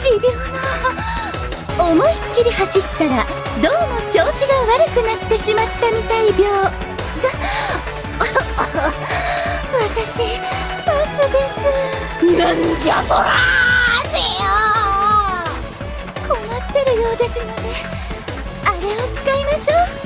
持病の。思いっきり走ったらどうも調子が悪くなってしまったみたい病が私パスです。 なんじゃそらーぜよ。 困ってるようですのであれを使いましょう。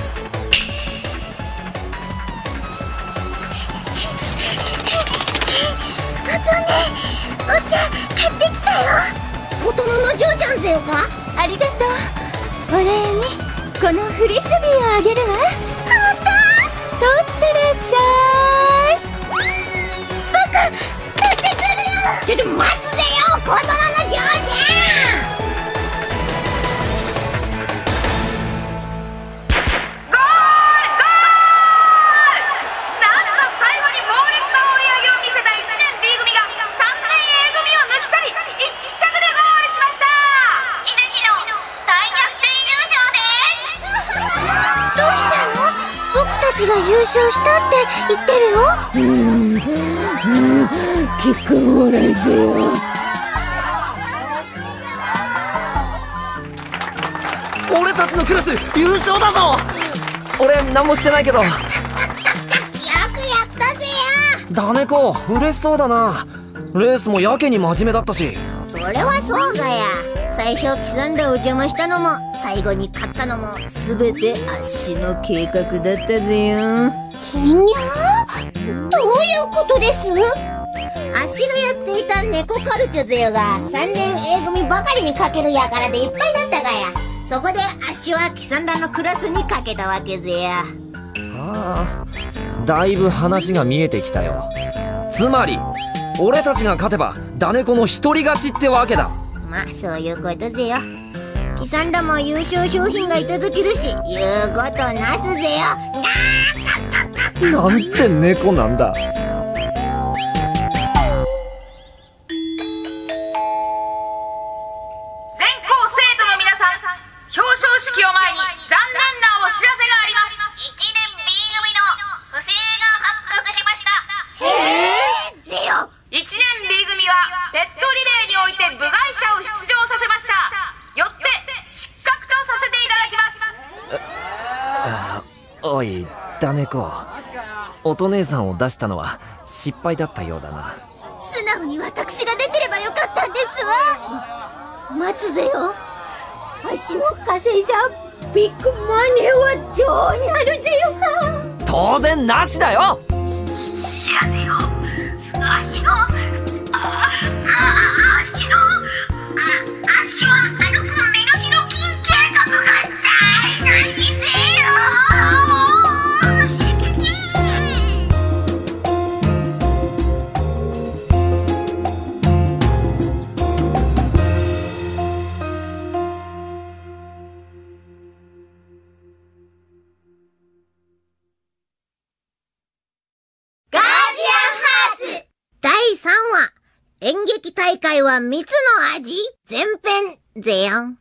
あとね、お茶買ってきたよ。琴乃の嬢ちゃんぜよか。 ありがとう。お礼にこのフリスビーをあげるわ。 本当？ 取ってらっしゃい。 僕取ってくるよ。ちょっと待つぜよ、琴乃の嬢ちゃん。 が優勝したって言ってるよ。うーん、結果もらえぜよ。 俺たちのクラス優勝だぞ。俺何もしてないけど。よくやったぜよ。 ダネコ嬉しそうだな。レースもやけに真面目だったし。 それはそうだや。最初キサンラを邪魔したのも最後に勝ったのも全てあっしの計画だったぜよ。ひにゃー、どういうことです？あっしがやっていた猫カルチョぜよがさんねん A 組ばかりにかけるやからでいっぱいだったがや。そこであっしはキサンラのクラスにかけたわけぜや。 ああ、だいぶ話が見えてきたよ。つまり俺たちが勝てばダネコの一人勝ちってわけだ。 まあそういうことぜよ。キサンラも優勝商品がいただけるし言うことなすぜよ。 なんて猫なんだ。 式を前に残念なお知らせがあります。 いちねん B 組の不正が発覚しました。 へえ、ぜよ。 いちねん B 組はペットリレーにおいて部外者を出場させました。よって失格とさせていただきます。 あおいダネコ、音姉さんを出したのは失敗だったようだな。 素直に私が出てればよかったんですわ。 待つぜよ。足の稼いだビッグマネーはどうなるぜよか。 当然なしだよ。 いやぜよ、足のああ足のあ足は歩く目の日の筋計画が大ないぜよ。 演劇大会は蜜の味前編ぜよん。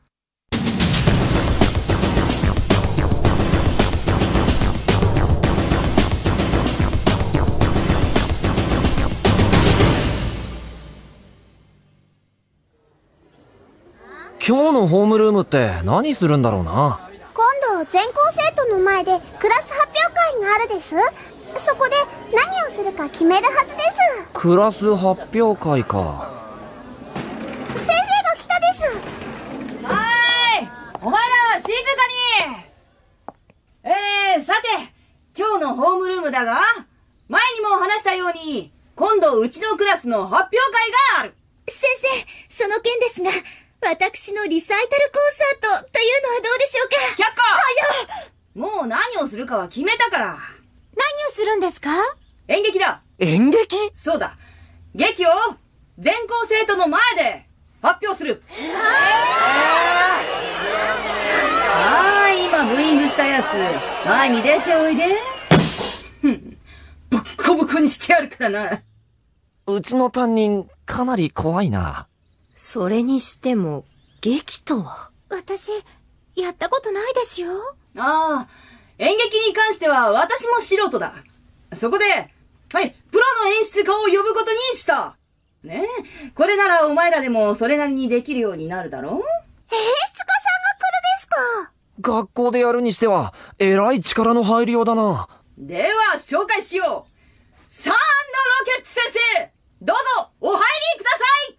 今日のホームルームって何するんだろうな。 今度全校生徒の前でクラス発表会があるです。そこで何をするか決めるはずです。 クラス発表会か。 先生が来たです。 はーい、お前ら静かに。えー、さて今日のホームルームだが、前にも話したように今度うちのクラスの発表会がある。 先生、その件ですが、私のリサイタルコンサートというのはどうでしょうか。 却下。もう何をするかは決めたから。 何をするんですか？ 演劇だ。 演劇？ そうだ。劇を全校生徒の前で発表する。ああ、今ブーイングしたやつ、前に出ておいで。ふん、ボッコボコにしてやるからな。 うちの担任かなり怖いな。 それにしても、劇とは。 私、やったことないですよ。 ああ、演劇に関しては私も素人だ。そこで、はい、プロの演出家を呼ぶことにした。ねえ、これならお前らでもそれなりにできるようになるだろう。演出家さんが来るですか。 学校でやるにしては、えらい力の入りようだな。 では、紹介しよう。サンドロケット先生、どうぞお入りください。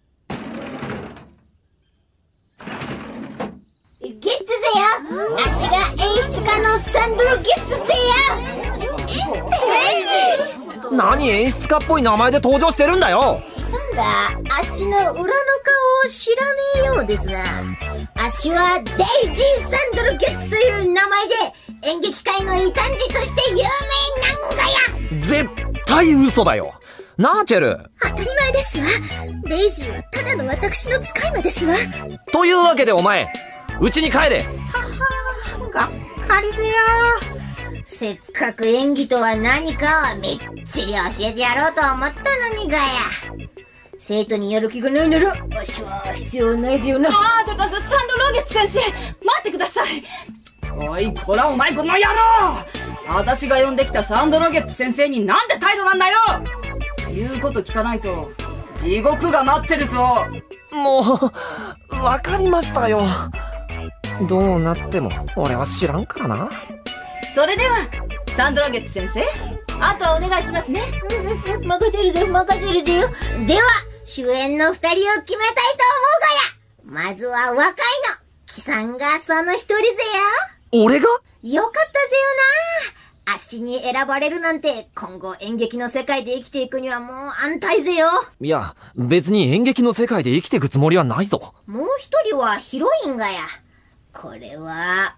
ゲッツぜよ。あっしが演出家のサンドロゲッツぜよ。デイジー。 何演出家っぽい名前で登場してるんだよ。 そんだ、あっしの裏の顔を知らねえようですな。あっしはデイジー・サンドロゲッツという名前で演劇界の異端児として有名なんがや。 絶対嘘だよなあ、チェル。 当たり前ですわ。デイジーはただの私の使い魔ですわ。 というわけでお前、うちに帰れ。 はは、がっかりぜよ。せっかく演技とは何かをみっちり教えてやろうと思ったのにがや。生徒にやる気がないなら、わしは必要ないぜよな。 ああ、ちょっと、サンドロゲッツ先生、待ってください。おい、こらお前この野郎。私が呼んできたサンドロゲッツ先生になんで態度なんだよ。言うこと聞かないと、地獄が待ってるぞ。 もう、わかりましたよ。どうなっても、俺は知らんからな。 それでは、サンドロゲッツ先生、あとはお願いしますね。 任せるぜ、任せるぜよ。では、主演の二人を決めたいと思うがや。まずは若いの、キさんがその一人ぜよ。 俺が？ よかったぜよな。あっしに選ばれるなんて、今後演劇の世界で生きていくにはもう安泰ぜよ。 いや、別に演劇の世界で生きていくつもりはないぞ。 もう一人はヒロインがや。これは、オーディションで決めるぜよ。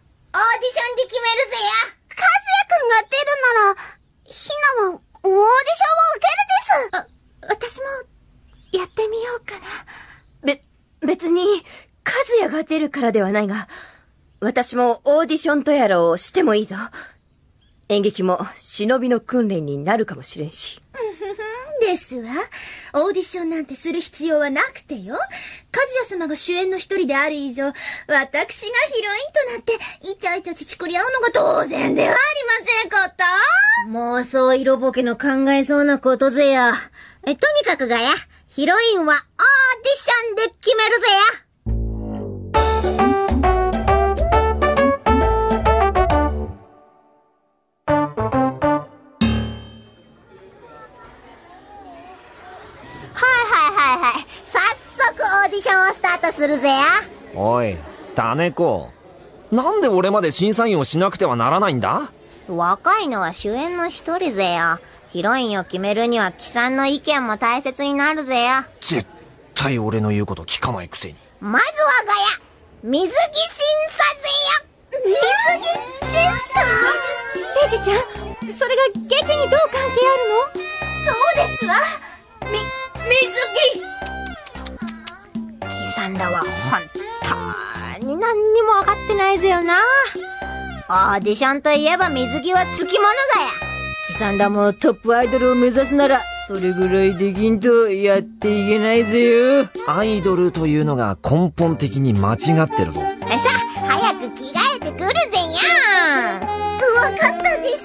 和也くんが出るなら、ひなはオーディションを受けるです。 あ、私も、やってみようかな。べ、別に、和也が出るからではないが、私もオーディションとやらをしてもいいぞ。演劇も忍びの訓練になるかもしれんし。 ですわ。オーディションなんてする必要はなくてよ。和也様が主演の一人である以上、私がヒロインとなってイチャイチャ乳くり合うのが当然ではありませんこと。 妄想色ボケの考えそうなことぜよ。え、とにかくがや、ヒロインはオーディションで決めるぜや。早速オーディションをスタートするぜや。 おい、ダネコ。なんで俺まで審査員をしなくてはならないんだ？ 若いのは主演の一人ぜよ。ヒロインを決めるにはキさんの意見も大切になるぜよ。 絶対俺の言うこと聞かないくせに。 まずはがや、水着審査ぜよ。水着ですか？ デジちゃん、それが劇にどう関係あるの？そうですわ。み、水着。 キさんらは本当に何にも分かってないぜよな。オーディションといえば水着はつきものがや。キさんらもトップアイドルを目指すなら、それぐらいできんとやっていけないぜよ。 アイドルというのが根本的に間違ってるぞ。 さあ、早く着替えてくるぜやん。分かったです。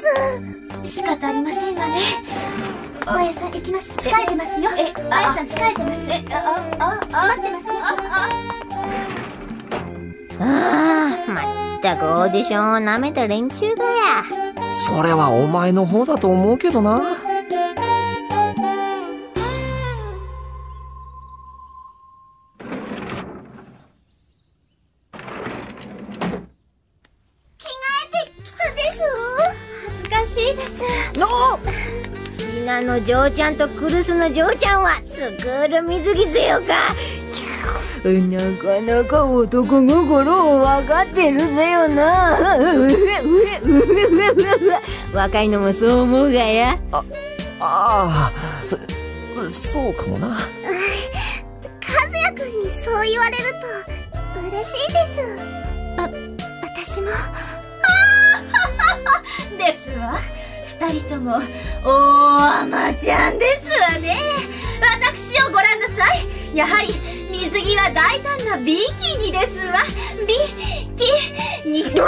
仕方ありませんわね。まやさん行きます。疲れてますよ。え、まやさん疲れてます。え、あ、あ、あ、待ってますよ。 ああ、まったくオーディションを舐めた連中がや。 それはお前の方だと思うけどな。 着替えてきたです。 恥ずかしいです。 のひなの嬢ちゃんとクルスの嬢ちゃんはスクール水着ぜよか。なかなか男心を分かってるぜよな。若いのもそう思うがや。 あ、ああ、そ、そうかもな。 和也くんにそう言われると嬉しいです。 あ、私も。ですわ。二人とも大甘ちゃんですわね。私をご覧なさい。やはり水着は大胆なビキニですわ。ビキニ。デイジ、デイジ、デイジ、デイジ、デイ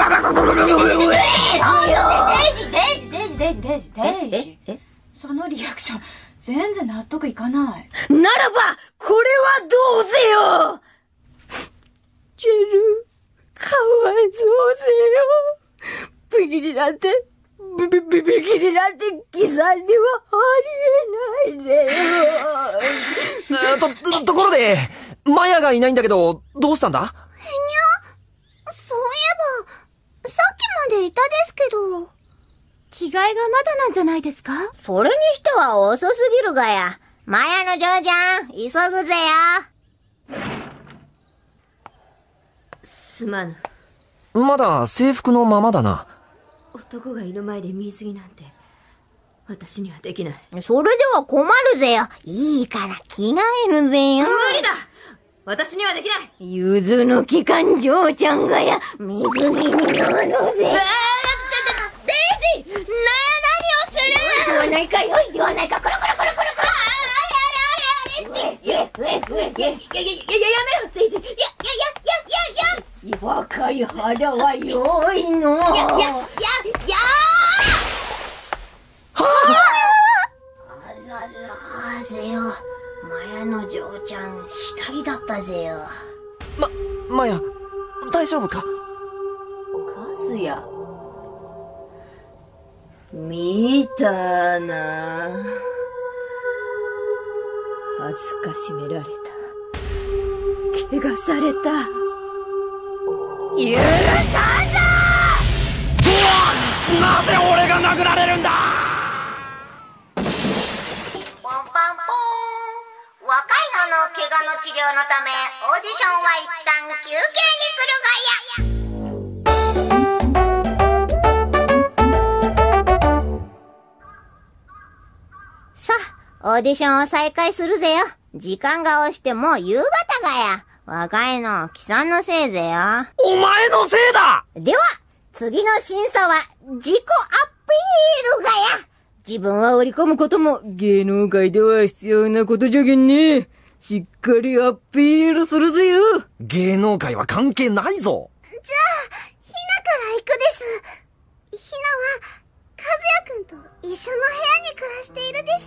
ジ、デイジ、デイジ。そのリアクション、全然納得いかない。 ならば、これはどうぜよ。チェル、かわいそうぜよ。ビキニなんて、ビビビビキニなんて、キさんにはありえないぜよ。 と、と、ところで、マヤがいないんだけど、どうしたんだ？ にゃ、そういえば、さっきまでいたですけど。 着替えがまだなんじゃないですか？ それにしては遅すぎるがや。マヤの嬢ちゃん、急ぐぜよ。 すまぬ。 まだ制服のままだな。 男がいる前で水着なんて、私にはできない。 それでは困るぜよ。いいから着替えるぜよ。 無理だ！私にはできない。 ゆずの機関嬢ちゃんがや、水着になるぜ。あー、デイジー！な、何をする？言わないかよ、言わないか、コロコロコロコロコロ。あー、あれあれあれあれって。いや、いや、いや、いや、いや、やめろ、デイジー。いや、いや、いや、いや、いや。若い肌は良いの。いや、いや、いや、いや。はぁ！あららぜよ。マヤの嬢ちゃん、下着だったぜよ。 ま、マヤ、大丈夫か？ カズヤ。見たな。恥ずかしめられた。怪我された。許さんぞ！ うわ！なぜ俺が殴られるんだ！ ポンパンポーン。若いのの怪我の治療のため、オーディションは一旦休憩にするがや。さあ、オーディションを再開するぜよ。時間が押してもう夕方がや。若いの、キさんのせいぜよ。 お前のせいだ！ では、次の審査は、自己アピールがや。自分は織り込むことも、芸能界では必要なことじゃけんね。しっかりアピールするぜよ。 芸能界は関係ないぞ。 じゃあ、ひなから行くです。ひなは、和也くんと一緒の部屋に暮らしているです。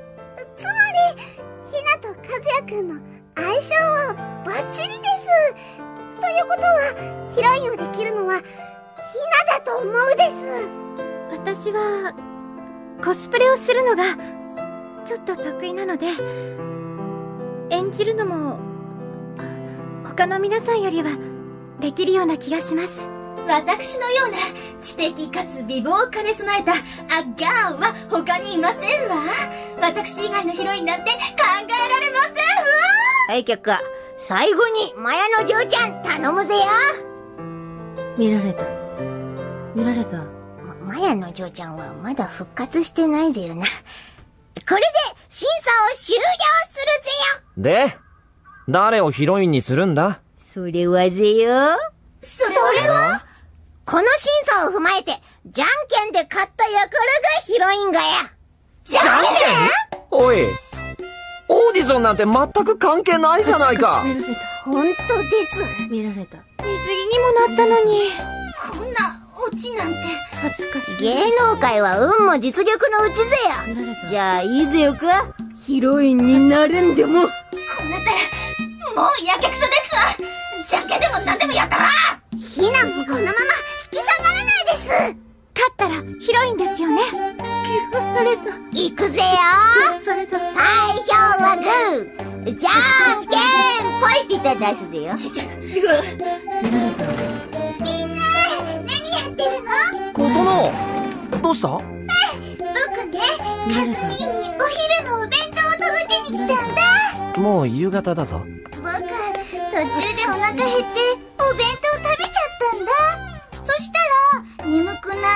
つまり、ひなと和也くんの相性はバッチリです。ということは、ヒロインをできるのは、ひなだと思うです。 私は、コスプレをするのが、ちょっと得意なので、演じるのも、他の皆さんよりは、できるような気がします。私のような知的かつ美貌を兼ね備えたアガーンは他にいませんわ。私以外のヒロインなんて考えられませんわ。 はい客、最後にマヤの嬢ちゃん頼むぜよ。 見られた。見られた。 ま、マヤの嬢ちゃんはまだ復活してないぜよな。これで審査を終了するぜよ。 で、誰をヒロインにするんだ？ それはぜよ。そ、それはこの審査を踏まえて、じゃんけんで勝った輩がヒロインがや。じゃんけん？ おい、オーディションなんて全く関係ないじゃないか。 見られた。 本当です。 見られた。 水着にもなったのに、こんなオチなんて。 恥ずかしい。 芸能界は運も実力のうちぜよ。 見られた。 じゃあいいぜよか。ヒロインになるんでも。 こうなったら、もうやけくそですわ。じゃんけんでも何でもやったら。 ひなもこのまま引き下がらないです。 勝ったらヒロインですよね。怪我された。 行くぜよ。 それと最初はグー、じゃんけんぽいって言ったら出すぜよ。 見られた。 みんな、何やってるの？ ことの、どうした？ 僕ね、カズニーにお昼のお弁当を届けに来たんだ。 もう夕方だぞ。 僕、途中でお腹減ってお弁当食べちゃったんだ。そしたら、眠くなって。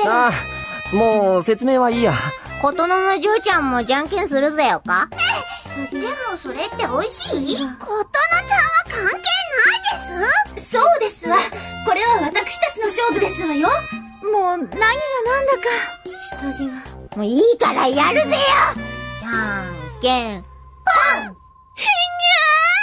ああ、もう説明はいいや。 琴乃の嬢ちゃんもじゃんけんするぜよか。でもそれって美味しい？琴乃ちゃんは関係ないです。 そうですわ。これは私たちの勝負ですわよ。もう何が何だか。 下着が。 もういいからやるぜよ。じゃんけんぽん。ひにゃー。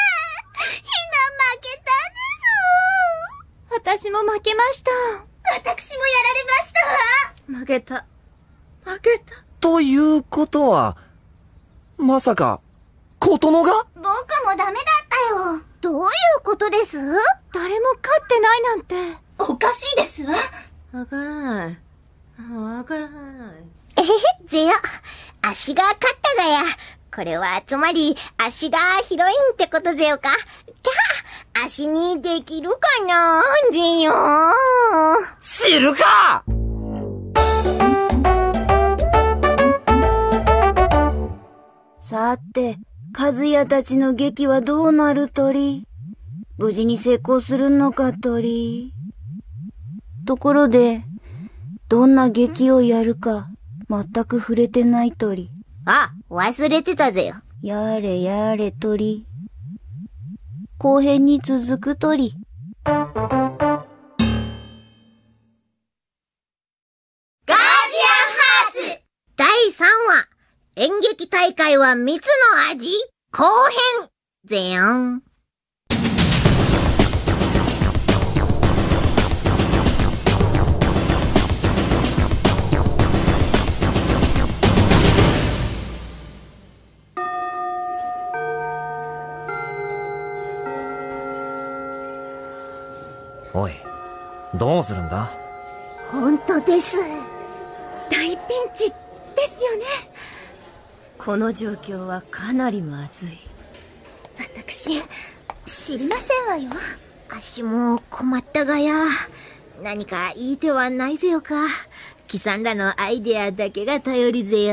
私も負けました。私もやられましたわ。 負けた。負けた。 ということは、まさか、琴乃が？ 僕もダメだったよ。どういうことです？ 誰も勝ってないなんて。 おかしいですわ。 わからない。わからない。 えへへ、ぜよ。足が勝ったがや。これはつまり、足がヒロインってことぜよか。キャー、足にできるかなぜよ。 知るか！ さて、和也たちの劇はどうなるとり。無事に成功するのかとり。ところで、どんな劇をやるか、全く触れてないとり。あ、忘れてたぜよ。やれやれとり。後編に続くとり。ガーディアンハウスだいさんわ演劇大会は蜜の味後編ぜよん。 おい、どうするんだ？ 本当です。 大ピンチですよね。 この状況はかなりまずい。 私、知りませんわよ。 足も困ったがや。何かいい手はないぜよか。キさんらのアイデアだけが頼りぜよ。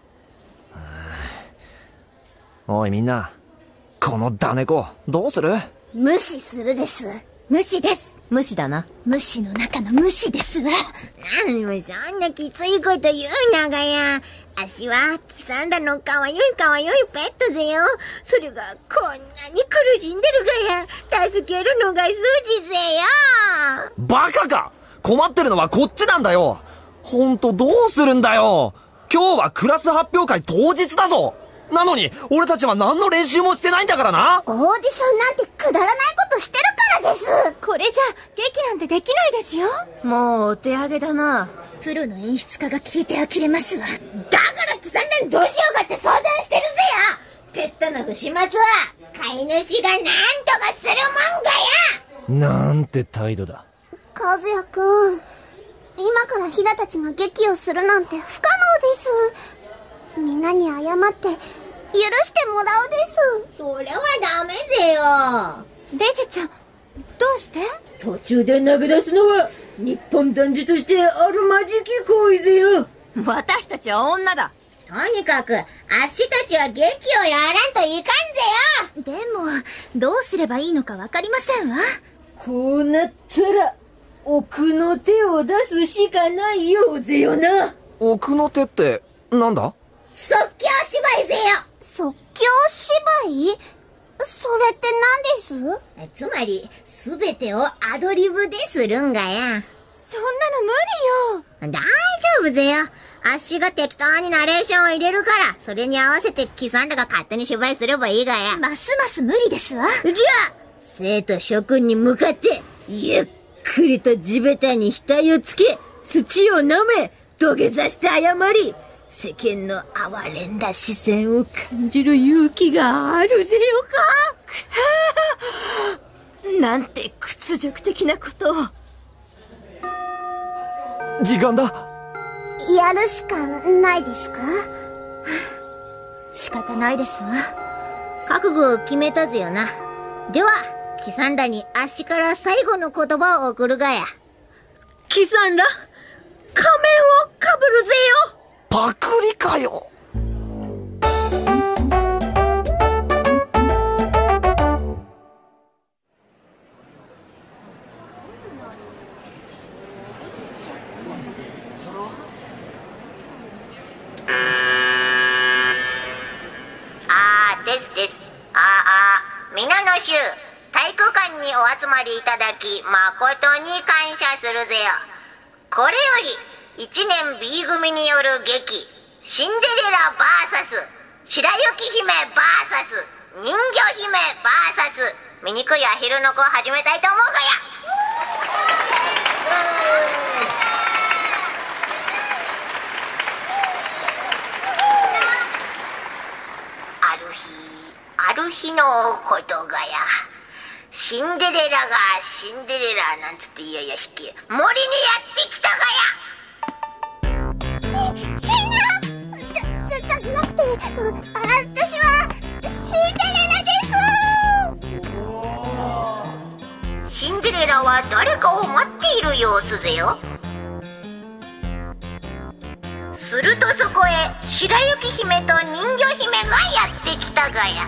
おいみんな、このダネコ、どうする？ 無視するです。 無視です。 無視だな。 無視の中の無視ですわ。 なんもそんなきついこと言うながや。足はキさんらのかわよいかわよいペットぜよ。それがこんなに苦しんでるがや。助けるのが筋ぜよ。 バカか！困ってるのはこっちなんだよ。ほんとどうするんだよ。今日はクラス発表会当日だぞ。なのに俺たちは何の練習もしてないんだからな。 オーディションなんてくだらないことしてるからです。 これじゃ劇なんてできないですよ。 もうお手上げだな。 プロの演出家が聞いて呆れますわ。 だからキさんらにどうしようかって相談してるぜよ。ペットの不始末は飼い主がなんとかするもんがや。 なんて態度だ。 和也くん、今からひなたちが劇をするなんて不可能です。みんなに謝って許してもらうです。それはダメぜよ。 レジちゃん、どうして？ 途中で投げ出すのは日本男児としてあるまじき行為ぜよ。 私たちは女だ。 とにかくあっしたちは劇をやらんといかんぜよ。 でもどうすればいいのかわかりませんわ。 こうなったら奥の手を出すしかないようぜよな。 奥の手ってなんだ？ 即興芝居ぜよ。即興芝居？それって何です？つまり全てをアドリブでするんがや。 そんなの無理よ。 大丈夫ぜよ。あっしが適当にナレーションを入れるから、それに合わせてキさんらが勝手に芝居すればいいがや。 ますます無理ですわ。 じゃあ生徒諸君に向かってゆっくりと地べたに額をつけ、土を舐め、土下座して謝り、世間の哀れんだ視線を感じる勇気があるぜよか。なんて屈辱的なことを。 時間だ。 やるしかないですか？ 仕方ないですわ。 覚悟を決めたぜよな。ではキさんらにあっしから最後の言葉を送るがや。 キさんら仮面をかぶるぜよ。 パクリかよ。 あーですです。あーあー、皆の衆、体育館にお集まりいただき誠に感謝するぜよ。これより一年 B 組による劇シンデレラ ブイエス 白雪姫 ブイエス 人魚姫 ブイエス 醜いアヒルの子を始めたいと思うがや。 日ある日のことがや、シンデレラがシンデレラなんつっていやいやしけ森にやってきたがや。 ひ、ひな、じゃ、じゃ、じゃなくて、うあ私はシンデレラです。 シンデレラは誰かを待っている様子ぜよ。するとそこへ白雪姫と人魚姫がやってきたがや。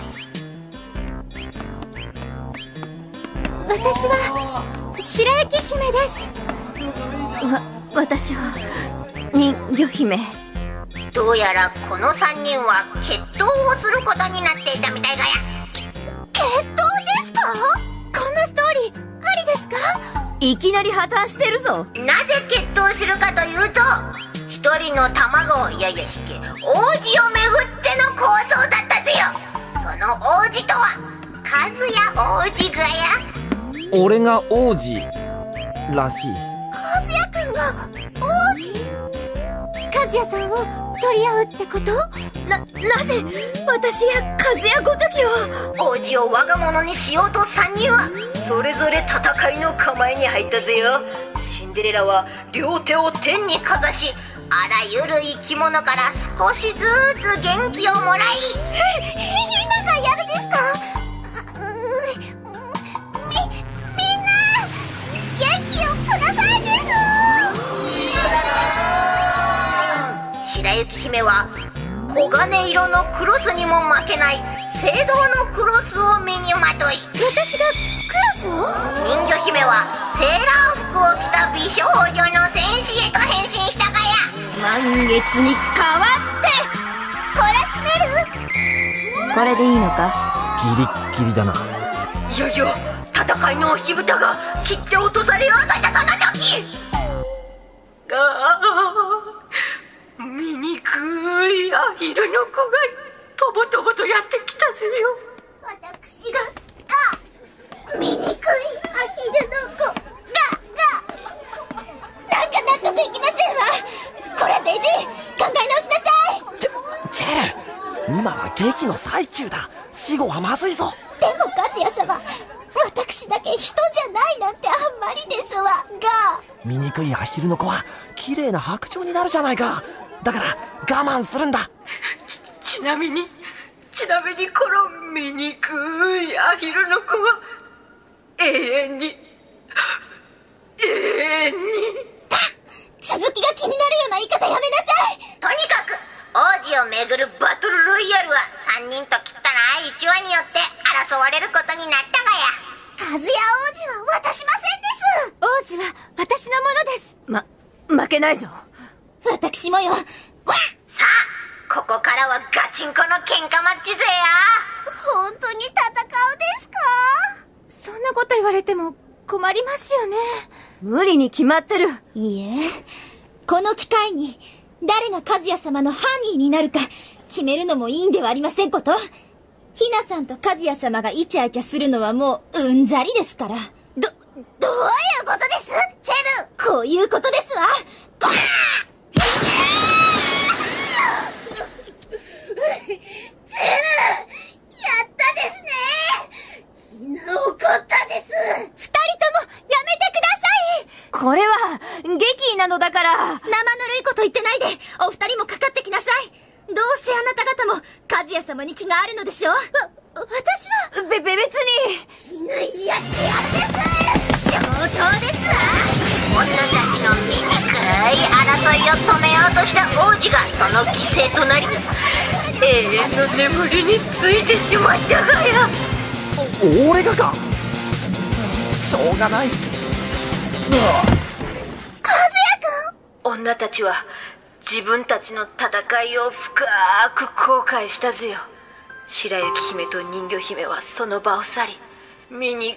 私は白雪姫です。 わ、私は人魚姫。 どうやらこのさんにんは決闘をすることになっていたみたいがや。 決闘ですか？こんなストーリーありですか？ いきなり破綻してるぞ。 なぜ決闘するかというと、一人の卵、いやいやしけ王子をめぐっての構想だったぜよ。その王子とは和也王子がや。 俺が王子らしい。 和也くんが王子？和也さんを取り合うってこと？ な、なぜ私や和也ごときを。 王子を我が物にしようとさんにんはそれぞれ戦いの構えに入ったぜよ。シンデレラは両手を天にかざし、あらゆる生き物から少しずつ元気をもらい、 ひながやるですか？み、みんな元気をくださいです。 白雪姫は黄金色のクロスにも負けない青銅のクロスを身にまとい、 私がクロスを？ 人魚姫はセーラー服を着た美少女の戦士へと変身したがや。 満月に変わって懲らしめる？ これでいいのか？ ギリッギリだな。 いよいよ戦いの火蓋が切って落とされようとしたその時、ああ、醜いアヒルの子がとぼとぼとやってきたぜよ。 私がが醜いアヒルの子ががなんか納得いきませんわ。これデジ考え直しなさい。 チェ、チェル、今は劇の最中だ。死後はまずいぞ。 でも和也様、私だけ人じゃないなんてあんまりですわが。 醜いアヒルの子は綺麗な白鳥になるじゃないか。だから我慢するんだ。 ち、ちなみにちなみにこの醜いアヒルの子は永遠に永遠に続きが気になるような言い方やめなさい。 とにかく王子をめぐるバトルロイヤルはさんにんと汚いいちわによって争われることになったがや。 和也王子は渡しませんです。王子は私のものです。 ま、負けないぞ。 私もよ。わっ、 さあここからはガチンコの喧嘩マッチぜや。 本当に戦うですか？そんなこと言われても困りますよね。 無理に決まってる。 いいえ、この機会に誰が和也様のハニーになるか決めるのもいいんではありませんこと。ひなさんと和也様がイチャイチャするのはもううんざりですから。ど、どういうことですチェル？こういうことですわ。ごわーチェル、やったですね。ひな怒ったです。二人ともやめてください。 これは劇なのだから。 生ぬるいこと言ってないでお二人もかかってきなさい。どうせあなた方も和也様に気があるのでしょう。わ、私はべ、べ、別にひなやってやるです。上等ですわ。 女たちの醜い争いを止めようとした王子がその犠牲となり、永遠の眠りについてしまったがや。 お俺がか。しょうがない。 和也君、女たちは自分たちの戦いを深く後悔したぜよ。白雪姫と人魚姫はその場を去り、醜い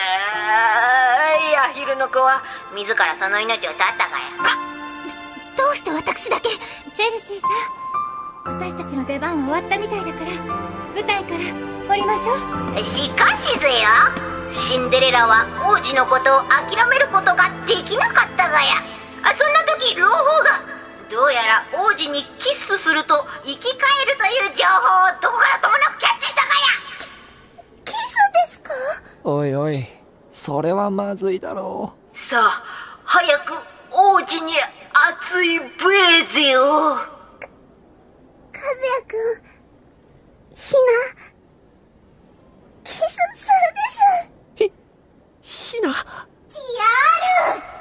アヒルの子は自らその命を絶ったがや。 どうして私だけ？チェルシーさん、私たちの出番は終わったみたいだから舞台から降りましょう。しかしぜよ、シンデレラは王子のことを諦めることができなかったがや。あ、そんな時朗報が。 どうやら王子にキスすると生き返るという情報をどこからともなくキャッチしたかや。 キスですか？ おいおい、それはまずいだろう。さあ、早く王子に熱いベーゼを。 か、和也くん、ひな、キスするです。 ひ、ひな。 キアール。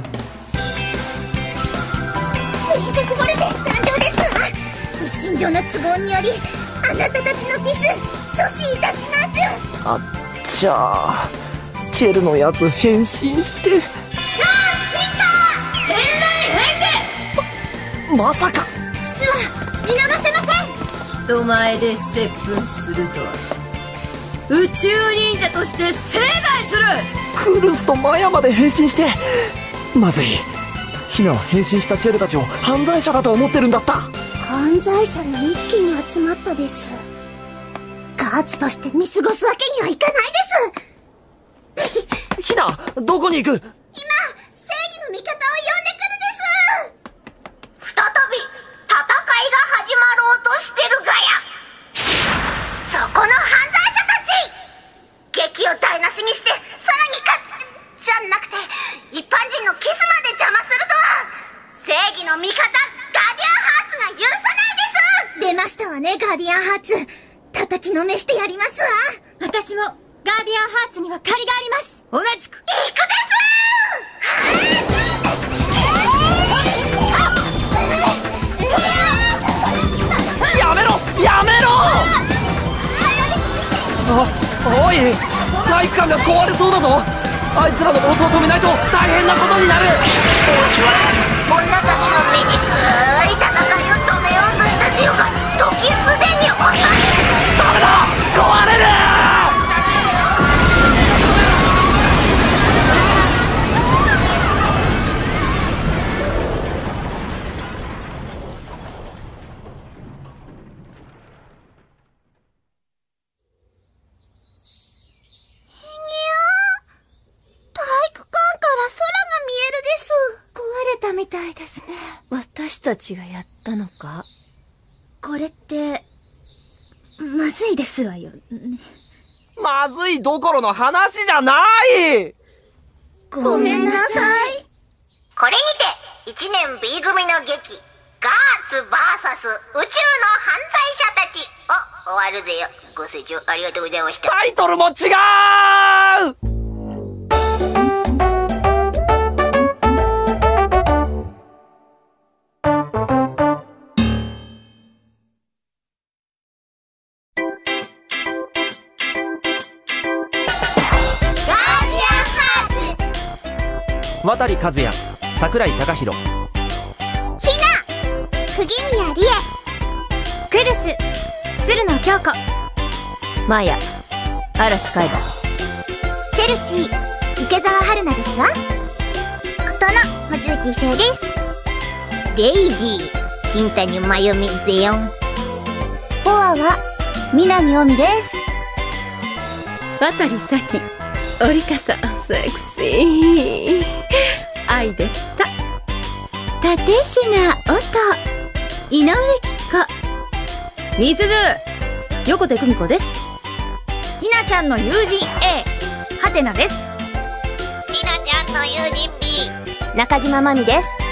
プリンセスボルテ参上ですわ。一身上の都合によりあなたたちのキス阻止いたします。 あっちゃあ、チェルのやつ変身して。 超進化天雷変化。 ま、まさかキスは見逃せません。 人前で接吻するとは宇宙忍者として成敗する。 クルスとマヤまで変身して、まずい。ヒナは変身したチェルたちを犯罪者だと思ってるんだった。 犯罪者が一気に集まったです。ガーツとして見過ごすわけにはいかないです。 ヒナ、どこに行く？ 今、正義の味方を呼んでくるです。 再び戦いが始まろうとしてるがや。そこの犯罪者たち、劇を台無しにしてさらに勝つじゃなくて一般人のキスまで邪魔するとは、正義の味方ガーディアンハーツが許さないです。 出ましたわね、ガーディアンハーツ。叩きのめしてやりますわ。 私もガーディアンハーツには借りがあります。 同じく行くです。 やめろやめろ。あ、おい、体育館が壊れそうだぞ。あいつらの暴走を止めないと大変なことになる。 王子は女たちの醜い戦いを止めようとしたゼオが時すでにおります。 ダメだ、壊れる。 みたいですね。 私たちがやったのか？ これってまずいですわよね。 まずいどころの話じゃない。 ごめんなさい。 これにていちねん B 組の劇ガーツ ブイエス 宇宙の犯罪者たちを終わるぜよ。ご清聴ありがとうございました。 タイトルも違う。渡和也、桜井貴弘、 ひな、釘宮理恵、 クルス、鶴野京子、 マヤ、荒木海馬、 チェルシー、池澤春菜ですわ。 ことの穂月生です。デイジー、新谷真由美ゼヨン。 ボアは南尾美です。 渡咲、織笠、セクシー愛でした。 立品音、井上貴子、 みすず、横手久美子です。 ひなちゃんの友人 A、はてなです。 ひなちゃんの友人 B、 中島真美です。